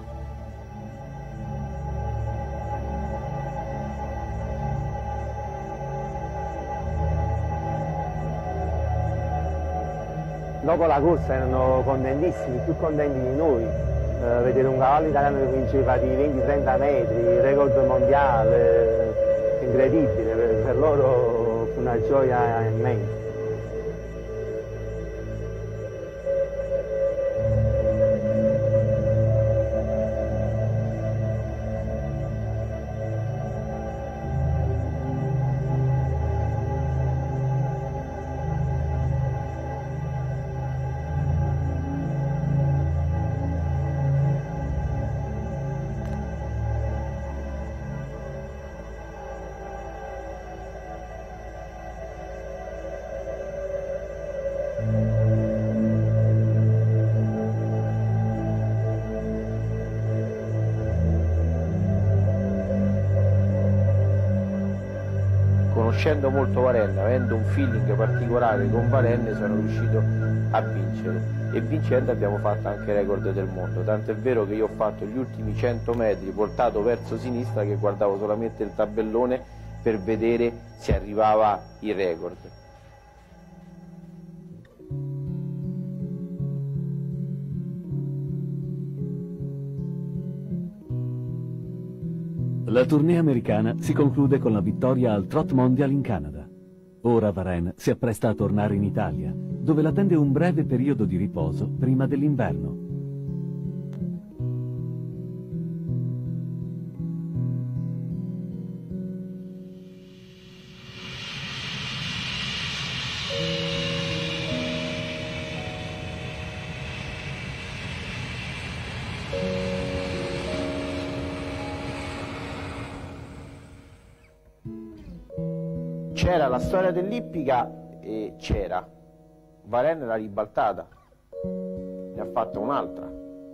S3: Dopo la corsa erano contentissimi, più contenti di noi, vedere un cavallo italiano che vinceva di 20-30 metri, record mondiale, incredibile, per loro fu una gioia immensa.
S5: Conoscendo molto Varenne, avendo un feeling particolare con Varenne, sono riuscito a vincere e vincendo abbiamo fatto anche record del mondo, tanto è vero che io ho fatto gli ultimi 100 metri voltato verso sinistra che guardavo solamente il tabellone per vedere se arrivava il record.
S1: La tournée americana si conclude con la vittoria al Trot Mondial in Canada. Ora Varenne si appresta a tornare in Italia, dove l'attende un breve periodo di riposo prima dell'inverno.
S5: C'era la storia dell'ippica e c'era. Varenne l'ha ribaltata, ne ha fatta un'altra.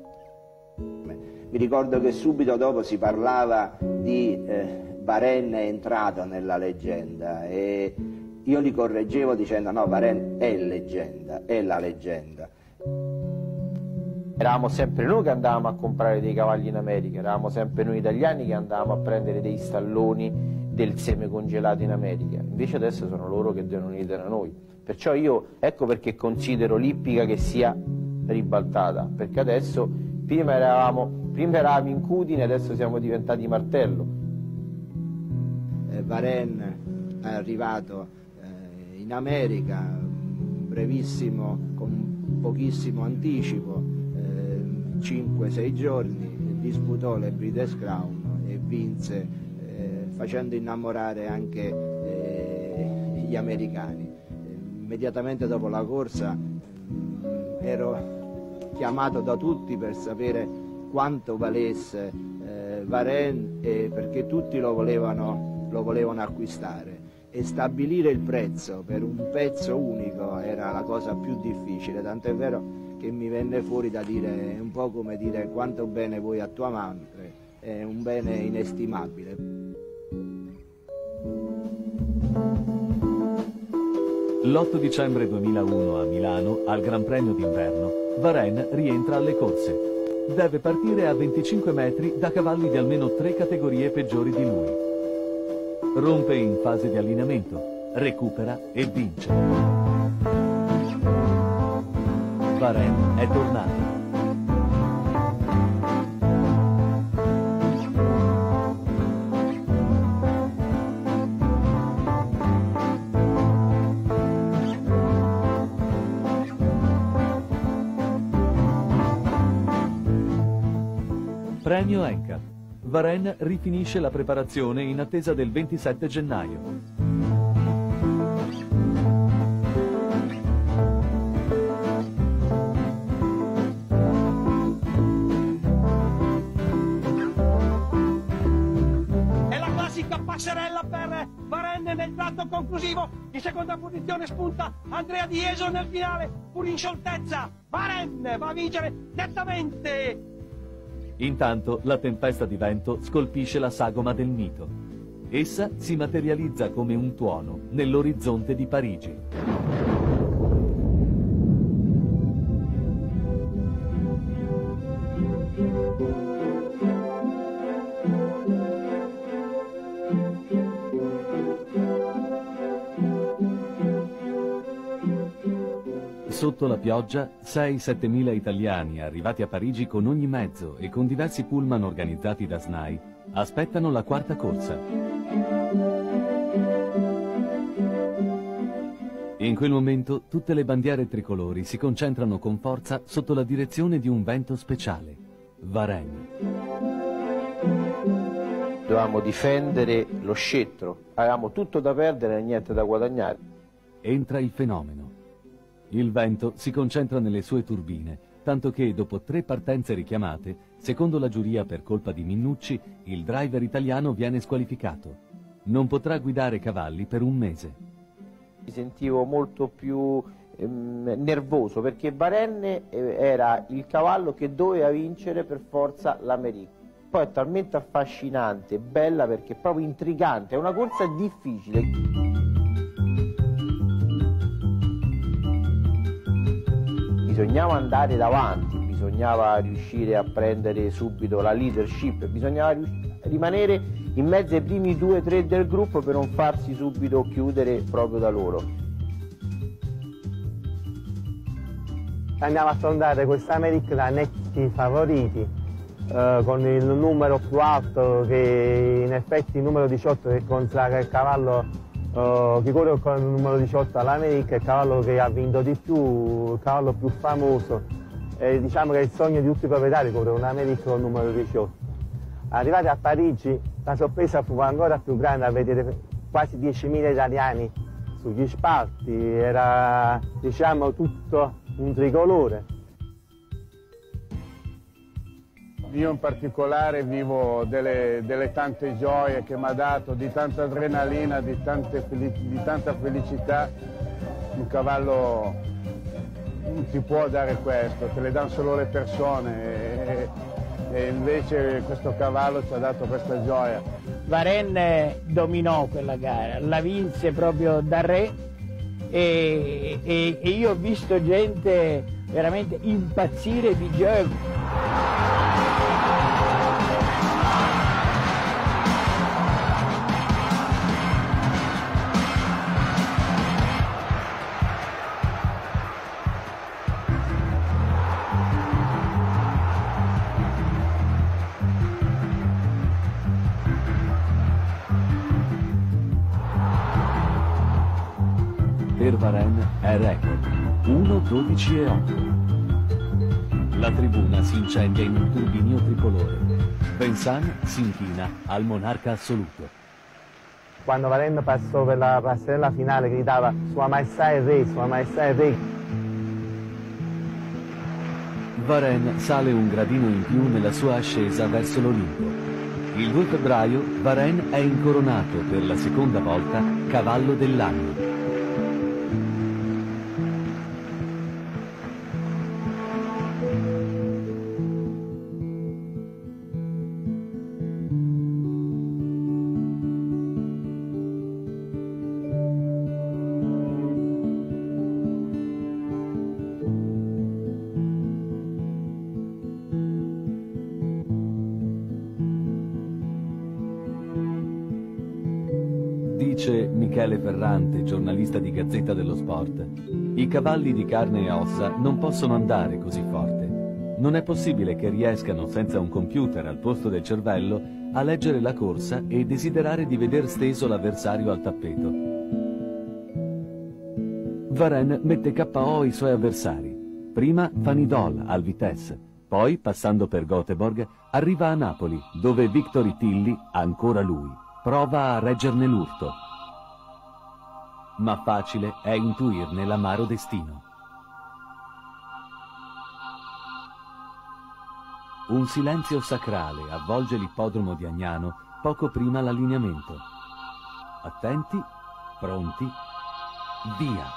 S18: Mi ricordo che subito dopo si parlava di Varenne è entrato nella leggenda e io li correggevo dicendo no, Varenne è leggenda, è la leggenda.
S5: Eravamo sempre noi che andavamo a comprare dei cavalli in America, eravamo sempre noi italiani che andavamo a prendere dei stalloni del seme congelato in America, invece adesso sono loro che devono venire da noi. Perciò io, ecco perché considero l'ippica che sia ribaltata, perché adesso prima eravamo in Cudine, adesso siamo diventati Martello.
S18: Varenne è arrivato in America brevissimo, con pochissimo anticipo, 5-6 giorni, disputò le Breeders' Crown e vinse facendo innamorare anche gli americani. Immediatamente dopo la corsa ero chiamato da tutti per sapere quanto valesse Varenne perché tutti lo volevano acquistare e stabilire il prezzo per un pezzo unico era la cosa più difficile, tant'è vero che che mi venne fuori da dire, un po' come dire quanto bene vuoi a tua madre, è un bene inestimabile.
S1: L'8 dicembre 2001 a Milano, al Gran Premio d'inverno, Varenne rientra alle corse. Deve partire a 25 metri da cavalli di almeno 3 categorie peggiori di lui. Rompe in fase di allineamento, recupera e vince. Varenne è tornato. Premio Enka. Varenne rifinisce la preparazione in attesa del 27 gennaio.
S10: È la classica passerella per Varenne nel tratto conclusivo. In seconda posizione spunta Andrea Di Jeso nel finale, pur in scioltezza. Varenne va a vincere nettamente.
S1: Intanto la tempesta di vento scolpisce la sagoma del mito. Essa si materializza come un tuono nell'orizzonte di Parigi. Sotto la pioggia, 6-7 mila italiani arrivati a Parigi con ogni mezzo e con diversi pullman organizzati da SNAI aspettano la quarta corsa. In quel momento tutte le bandiere tricolori si concentrano con forza sotto la direzione di un vento speciale, Varenne.
S5: Dovevamo difendere lo scettro, avevamo tutto da perdere e niente da guadagnare.
S1: Entra il fenomeno. Il vento si concentra nelle sue turbine, tanto che dopo 3 partenze richiamate, secondo la giuria per colpa di Minnucci, il driver italiano viene squalificato. Non potrà guidare cavalli per un mese.
S5: Mi sentivo molto più nervoso perché Varenne era il cavallo che doveva vincere per forza l'Amérique. Poi è talmente affascinante, bella perché è proprio intrigante, è una corsa difficile. Bisognava andare davanti, bisognava riuscire a prendere subito la leadership, bisognava rimanere in mezzo ai primi 2-3 del gruppo per non farsi subito chiudere proprio da loro.
S3: Andiamo a affrontare questa Amérique da netti favoriti, con il numero più alto che in effetti il numero 18 che consacra il cavallo che corre con il numero 18 all'Amérique, il cavallo che ha vinto di più, il cavallo più famoso. Diciamo che è il sogno di tutti i proprietari correre un Amérique con il numero 18. Arrivati a Parigi la sorpresa fu ancora più grande a vedere quasi 10.000 italiani sugli spalti, era diciamo tutto un tricolore.
S15: Io in particolare vivo delle tante gioie che mi ha dato, di tanta adrenalina, di tanta felicità. Un cavallo non ti può dare questo, te le danno solo le persone e invece questo cavallo ci ha dato questa gioia.
S14: Varenne dominò quella gara, la vinse proprio da re e io ho visto gente veramente impazzire di gioia.
S1: Per Varenne è record, 1:12:8. La tribuna si incendia in un turbinio tricolore. Vincent si inchina al monarca assoluto.
S3: Quando Varenne passò per la passerella finale gridava Sua Maestà il Re, Sua Maestà il Re.
S1: Varenne sale un gradino in più nella sua ascesa verso l'Olimpo. Il 2 febbraio Varenne è incoronato per la seconda volta cavallo dell'anno. dice Michele Ferrante, giornalista di Gazzetta dello Sport, i cavalli di carne e ossa non possono andare così forte. Non è possibile che riescano senza un computer al posto del cervello a leggere la corsa e desiderare di veder steso l'avversario al tappeto. Varenne mette KO i suoi avversari. Prima Fanidol al Vitesse, poi, passando per Göteborg, arriva a Napoli, dove Victor Tilly, ancora lui, prova a reggerne l'urto. Ma facile è intuirne l'amaro destino. Un silenzio sacrale avvolge l'ippodromo di Agnano poco prima l'allineamento. Attenti, pronti, via!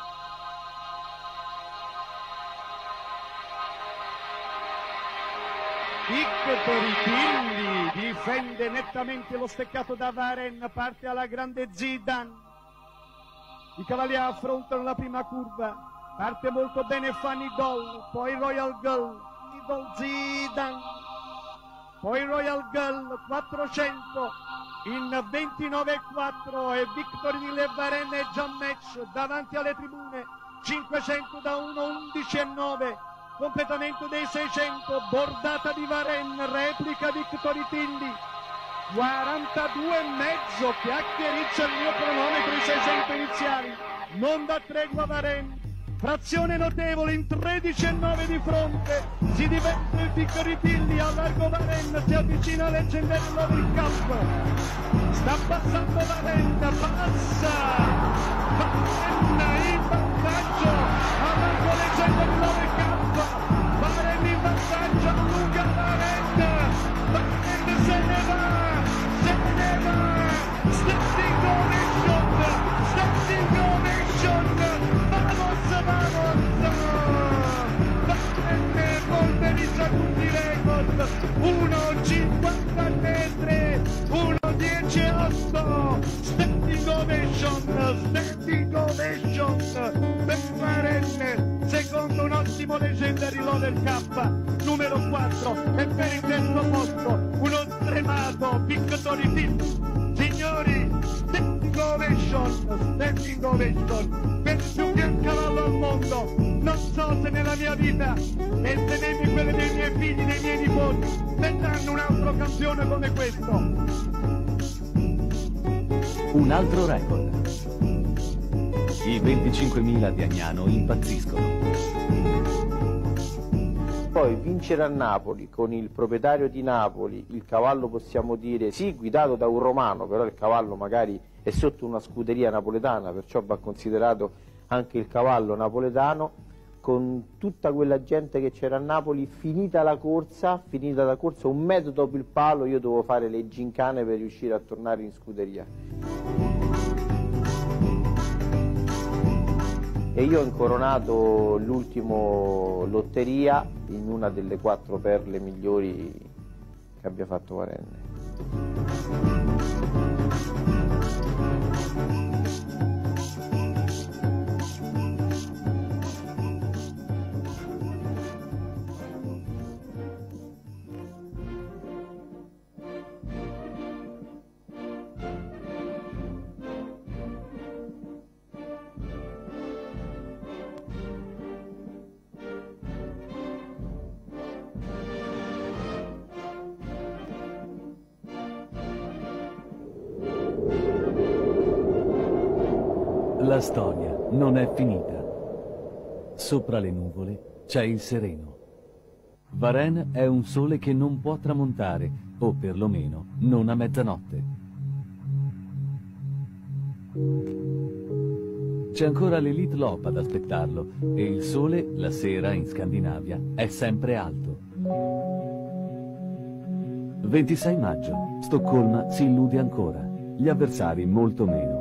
S4: Victor Tilly difende nettamente lo steccato da Varenne, parte alla grande Zidane. I cavalli affrontano la prima curva, parte molto bene Fanidol, poi Royal Gull, Zidane, poi Royal Gull 400 in 29,4 e Victor Tilly e Varenne è già match davanti alle tribune, 500 da 1, 11,9. Completamento dei 600, bordata di Varenne, replica Victor Tilly, 42,5 che acchiarisce il mio cronometro i 600 iniziali, non da tregua Varenne, frazione notevole in 13,9 di fronte, si diverte il Victor Tilly, a largo Varenne, si avvicina Leggendario Lover Cup, sta passando Varenne, passa, Varenne in vantaggio, a largo Leggendario Lover Cup, Varenne in vantaggio, allunga Varenne, Varenne se ne va, standing ovation, vamos, Varenne polverizza tutti i record, 1,53, 1,18, standing ovation per Varenne. Secondo un ottimo Legendary Lover K, numero 4, e per il terzo posto uno stremato Victor Tilly. Signori, standing ovation per il più gran cavallo al mondo. Non so se nella mia vita e se nei quelle dei miei figli, dei miei nipoti, vedranno un altro campione come questo.
S1: Un altro record. I 25.000 di Agnano impazziscono.
S5: Poi vincere a Napoli con il proprietario di Napoli, il cavallo possiamo dire sì guidato da un romano, però il cavallo magari è sotto una scuderia napoletana, perciò va considerato anche il cavallo napoletano, con tutta quella gente che c'era a Napoli, finita la corsa, un metro dopo il palo io dovevo fare le gincane per riuscire a tornare in scuderia. E io ho incoronato l'ultimo lotteria in una delle 4 perle migliori che abbia fatto Varenne.
S1: La storia non è finita. Sopra le nuvole c'è il sereno. Varenne è un sole che non può tramontare, o perlomeno non a mezzanotte. C'è ancora l'Elite Loop ad aspettarlo e il sole, la sera in Scandinavia, è sempre alto. 26 maggio, Stoccolma si illude ancora, gli avversari molto meno.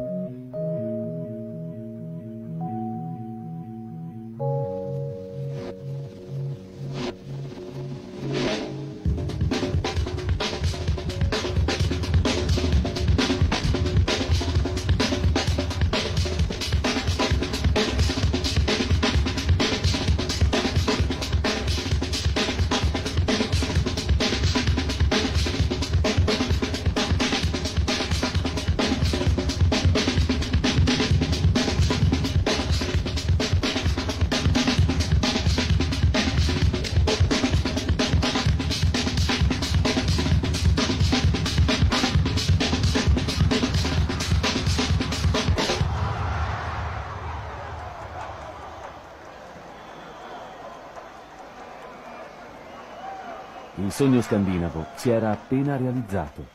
S1: Il sogno scandinavo si era appena realizzato.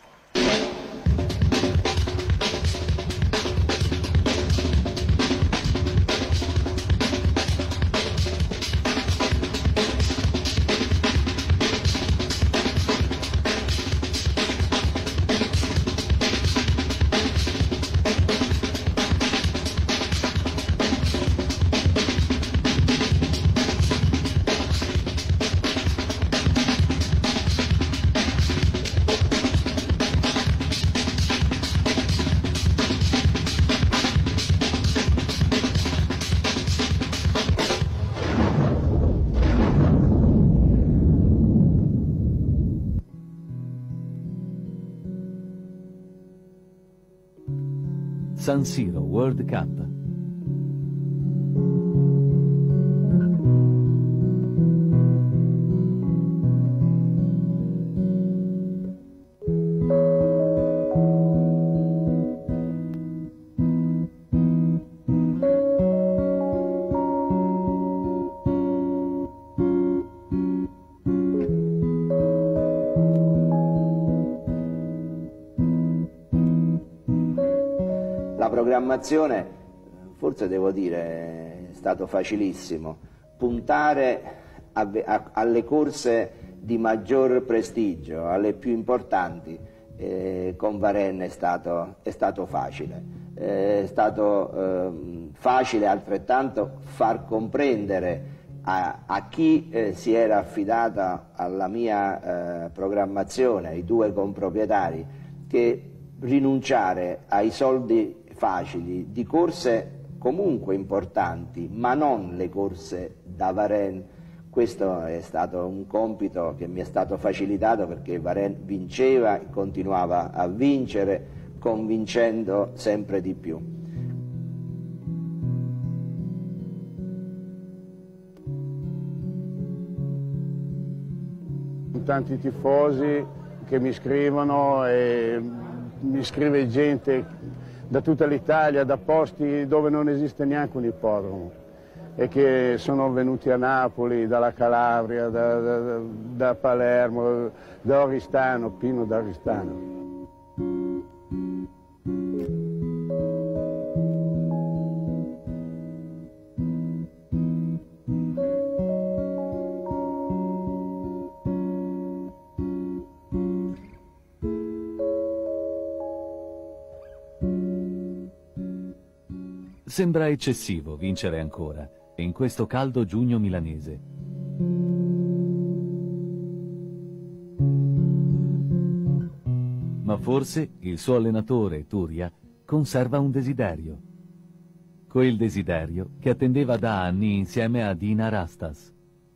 S1: San Siro World Cup.
S18: La programmazione, forse devo dire, è stato facilissimo. Puntare alle corse di maggior prestigio, alle più importanti, con Varenne è stato facile. È stato facile altrettanto far comprendere a chi si era affidata alla mia programmazione, ai due comproprietari, che rinunciare ai soldi facili di corse comunque importanti, ma non le corse da Varenne. Questo è stato un compito che mi è stato facilitato, perché Varenne vinceva e continuava a vincere, convincendo sempre di più.
S15: Tanti tifosi che mi scrivono, e mi scrive gente da tutta l'Italia, da posti dove non esiste neanche un ippodromo, e che sono venuti a Napoli, dalla Calabria, da Palermo, da Oristano, Pino da Oristano.
S1: Sembra eccessivo vincere ancora, in questo caldo giugno milanese. Ma forse il suo allenatore, Turia, conserva un desiderio. Quel desiderio che attendeva da anni insieme a Dina Rastas.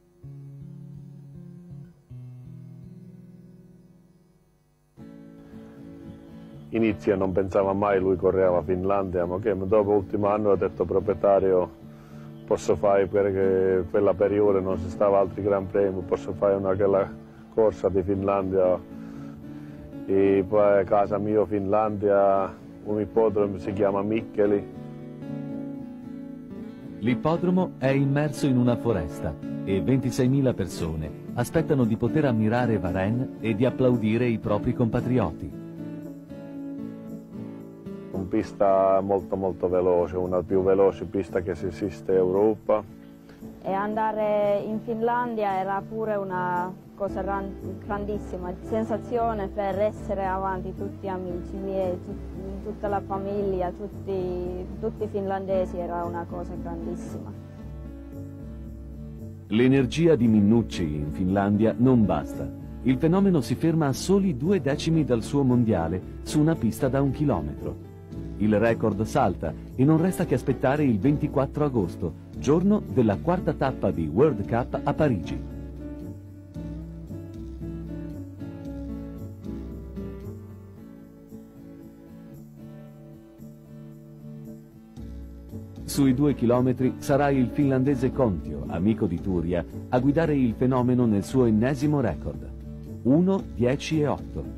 S7: Inizio non pensava mai, lui correva Finlandia, ma che dopo l'ultimo anno ho detto proprietario, posso fare, perché quella periodo non si stava altri gran premi, posso fare quella corsa di Finlandia, e poi a casa mia Finlandia un ippodromo si chiama Mikkeli.
S1: L'ippodromo è immerso in una foresta e 26.000 persone aspettano di poter ammirare Varenne e di applaudire i propri compatrioti.
S7: Una pista molto veloce, una più veloce pista che esiste in Europa.
S13: E andare in Finlandia era pure una cosa grandissima, sensazione per essere avanti tutti amici miei, tutta la famiglia, tutti i finlandesi, era una cosa grandissima.
S1: L'energia di Minnucci in Finlandia non basta. Il fenomeno si ferma a soli 2 decimi dal suo mondiale su una pista da 1 chilometro. Il record salta e non resta che aspettare il 24 agosto, giorno della 4ª tappa di World Cup a Parigi. Sui 2 chilometri sarà il finlandese Kontio, amico di Turia, a guidare il fenomeno nel suo ennesimo record. 1, 10 e 8.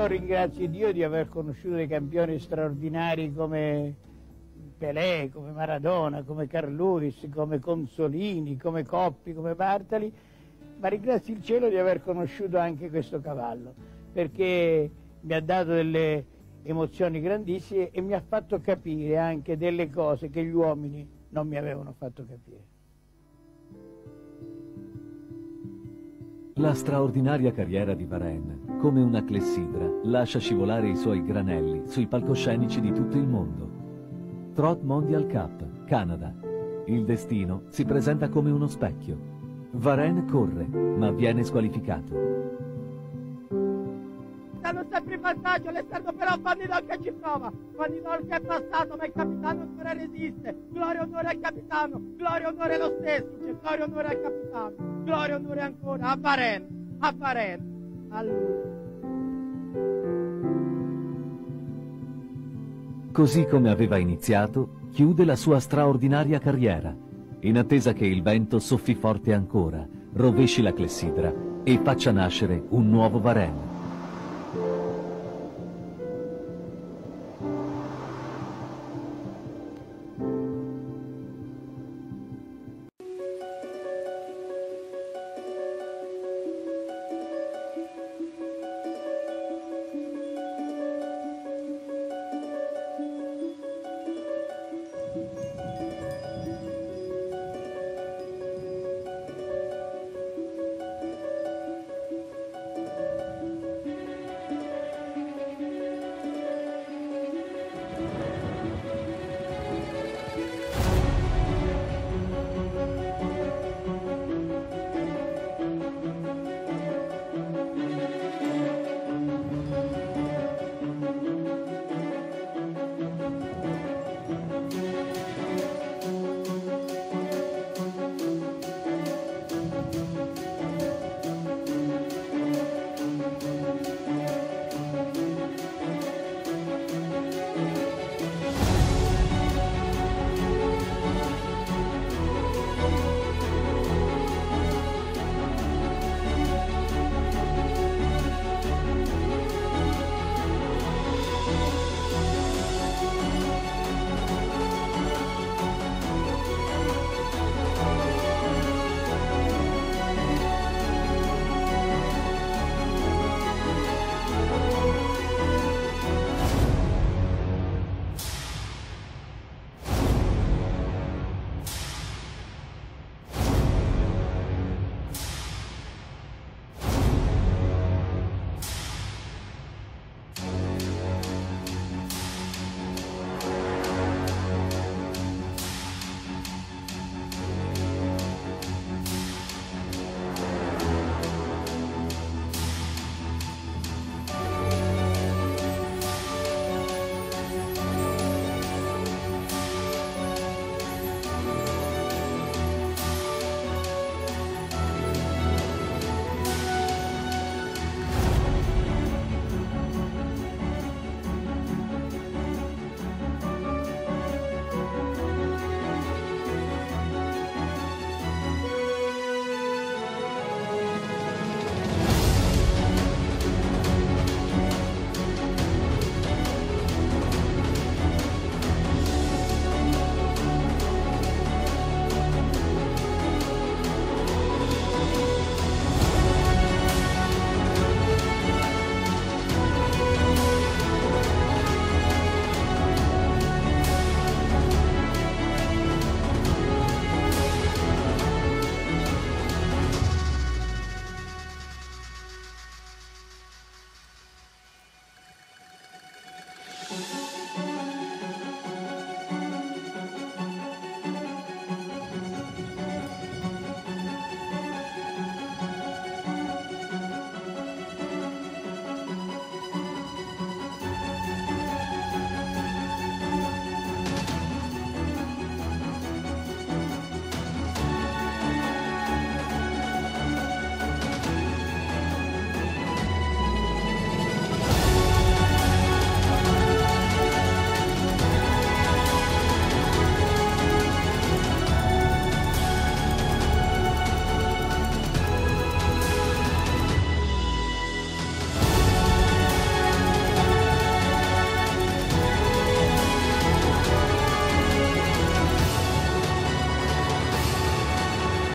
S14: io ringrazio Dio di aver conosciuto dei campioni straordinari come Pelé, come Maradona, come Carl Lewis, come Consolini, come Coppi, come Bartali, ma ringrazio il cielo di aver conosciuto anche questo cavallo, perché mi ha dato delle emozioni grandissime e mi ha fatto capire anche delle cose che gli uomini non mi avevano fatto capire.
S1: La straordinaria carriera di Varenne, come una clessidra, lascia scivolare i suoi granelli sui palcoscenici di tutto il mondo. Trot Mondial Cup, Canada. Il destino si presenta come uno specchio. Varenne corre, ma viene squalificato.
S12: Stanno sempre in vantaggio, l'esterno però Vanidol che ci prova. Vanidol che è passato, ma il capitano ancora resiste. Gloria e onore al capitano, gloria e onore lo stesso, c'è gloria e onore al capitano, gloria e onore ancora a Varenne, a lui.
S1: Così come aveva iniziato, chiude la sua straordinaria carriera, in attesa che il vento soffi forte ancora, rovesci la clessidra e faccia nascere un nuovo Varenne.